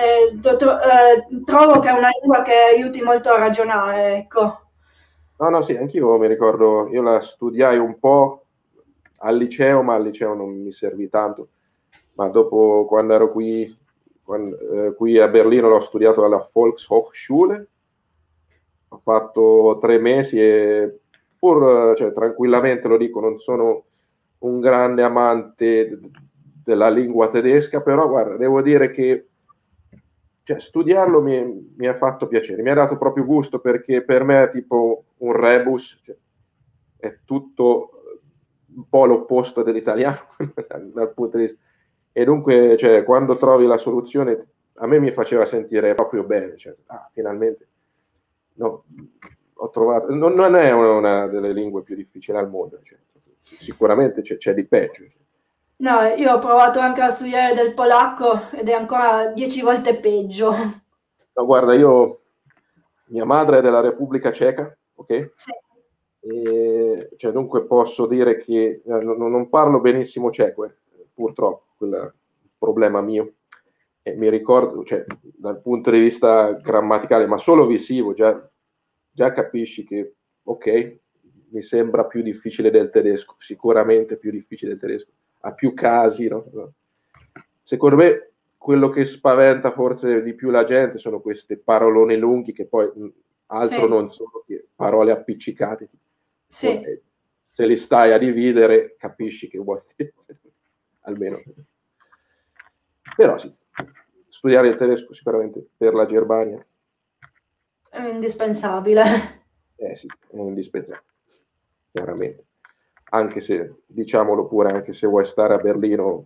trovo che è una lingua che aiuti molto a ragionare, ecco. no, no, sì, anch'io mi ricordo, io la studiai un po' al liceo, ma al liceo non mi servì tanto. Ma dopo, quando ero qui a Berlino, l'ho studiato alla Volkshochschule, ho fatto 3 mesi e pur, cioè, tranquillamente lo dico, non sono un grande amante della lingua tedesca, però guarda, devo dire che cioè, studiarlo mi ha fatto piacere, mi ha dato proprio gusto perché per me è tipo un rebus, cioè, è tutto un po' l'opposto dell'italiano dal punto di vista. E dunque, cioè, quando trovi la soluzione, a me mi faceva sentire proprio bene, cioè, finalmente no, ho trovato, non è una delle lingue più difficili al mondo, cioè, sicuramente c'è di peggio. No, io ho provato anche a studiare del polacco ed è ancora 10 volte peggio. No, guarda, mia madre è della Repubblica Ceca, ok? Sì, E, cioè, dunque posso dire che non parlo benissimo ceco, purtroppo, quello è un problema mio. E mi ricordo, cioè, dal punto di vista grammaticale, ma solo visivo, già capisci che, ok, mi sembra più difficile del tedesco, sicuramente più difficile del tedesco, ha più casi, no? Secondo me quello che spaventa forse di più la gente sono queste parolone lunghi che poi altro sì, non sono che parole appiccicate. sì. Se li stai a dividere capisci che vuol dire, almeno. Però sì, studiare il tedesco sicuramente per la Germania, È indispensabile. sì, è indispensabile, chiaramente. Anche se, diciamolo pure, anche se vuoi stare a Berlino,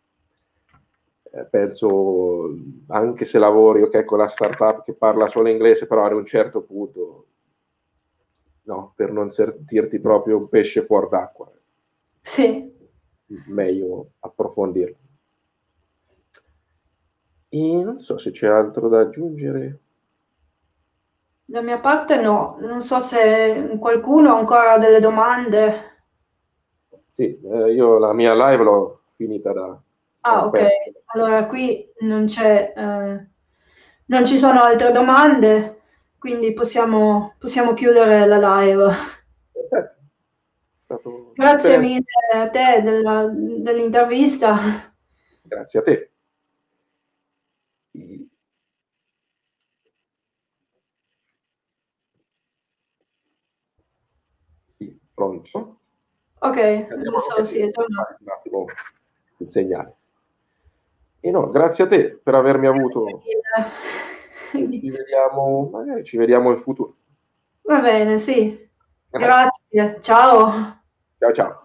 penso, anche se lavori ok, con la startup che parla solo inglese, però ad un certo punto, no, per non sentirti proprio un pesce fuor d'acqua, Sì. meglio approfondirlo. E non so se c'è altro da aggiungere. Da mia parte no, non so se qualcuno ha ancora delle domande. Sì, io la mia live l'ho finita da Ah, un ok. pezzo. Allora qui non ci sono altre domande, quindi possiamo chiudere la live. Perfetto, è stato Grazie un'esperienza. mille a te dell'intervista. Grazie a te. Sì, sì, pronto? Ok, Andiamo, adesso ok, sì, sì, è tornato. fai un attimo il segnale. E no, grazie a te per avermi avuto. Grazie mille. Ci vediamo, magari ci vediamo in futuro. Va bene, sì. Grazie. Ciao. Ciao ciao.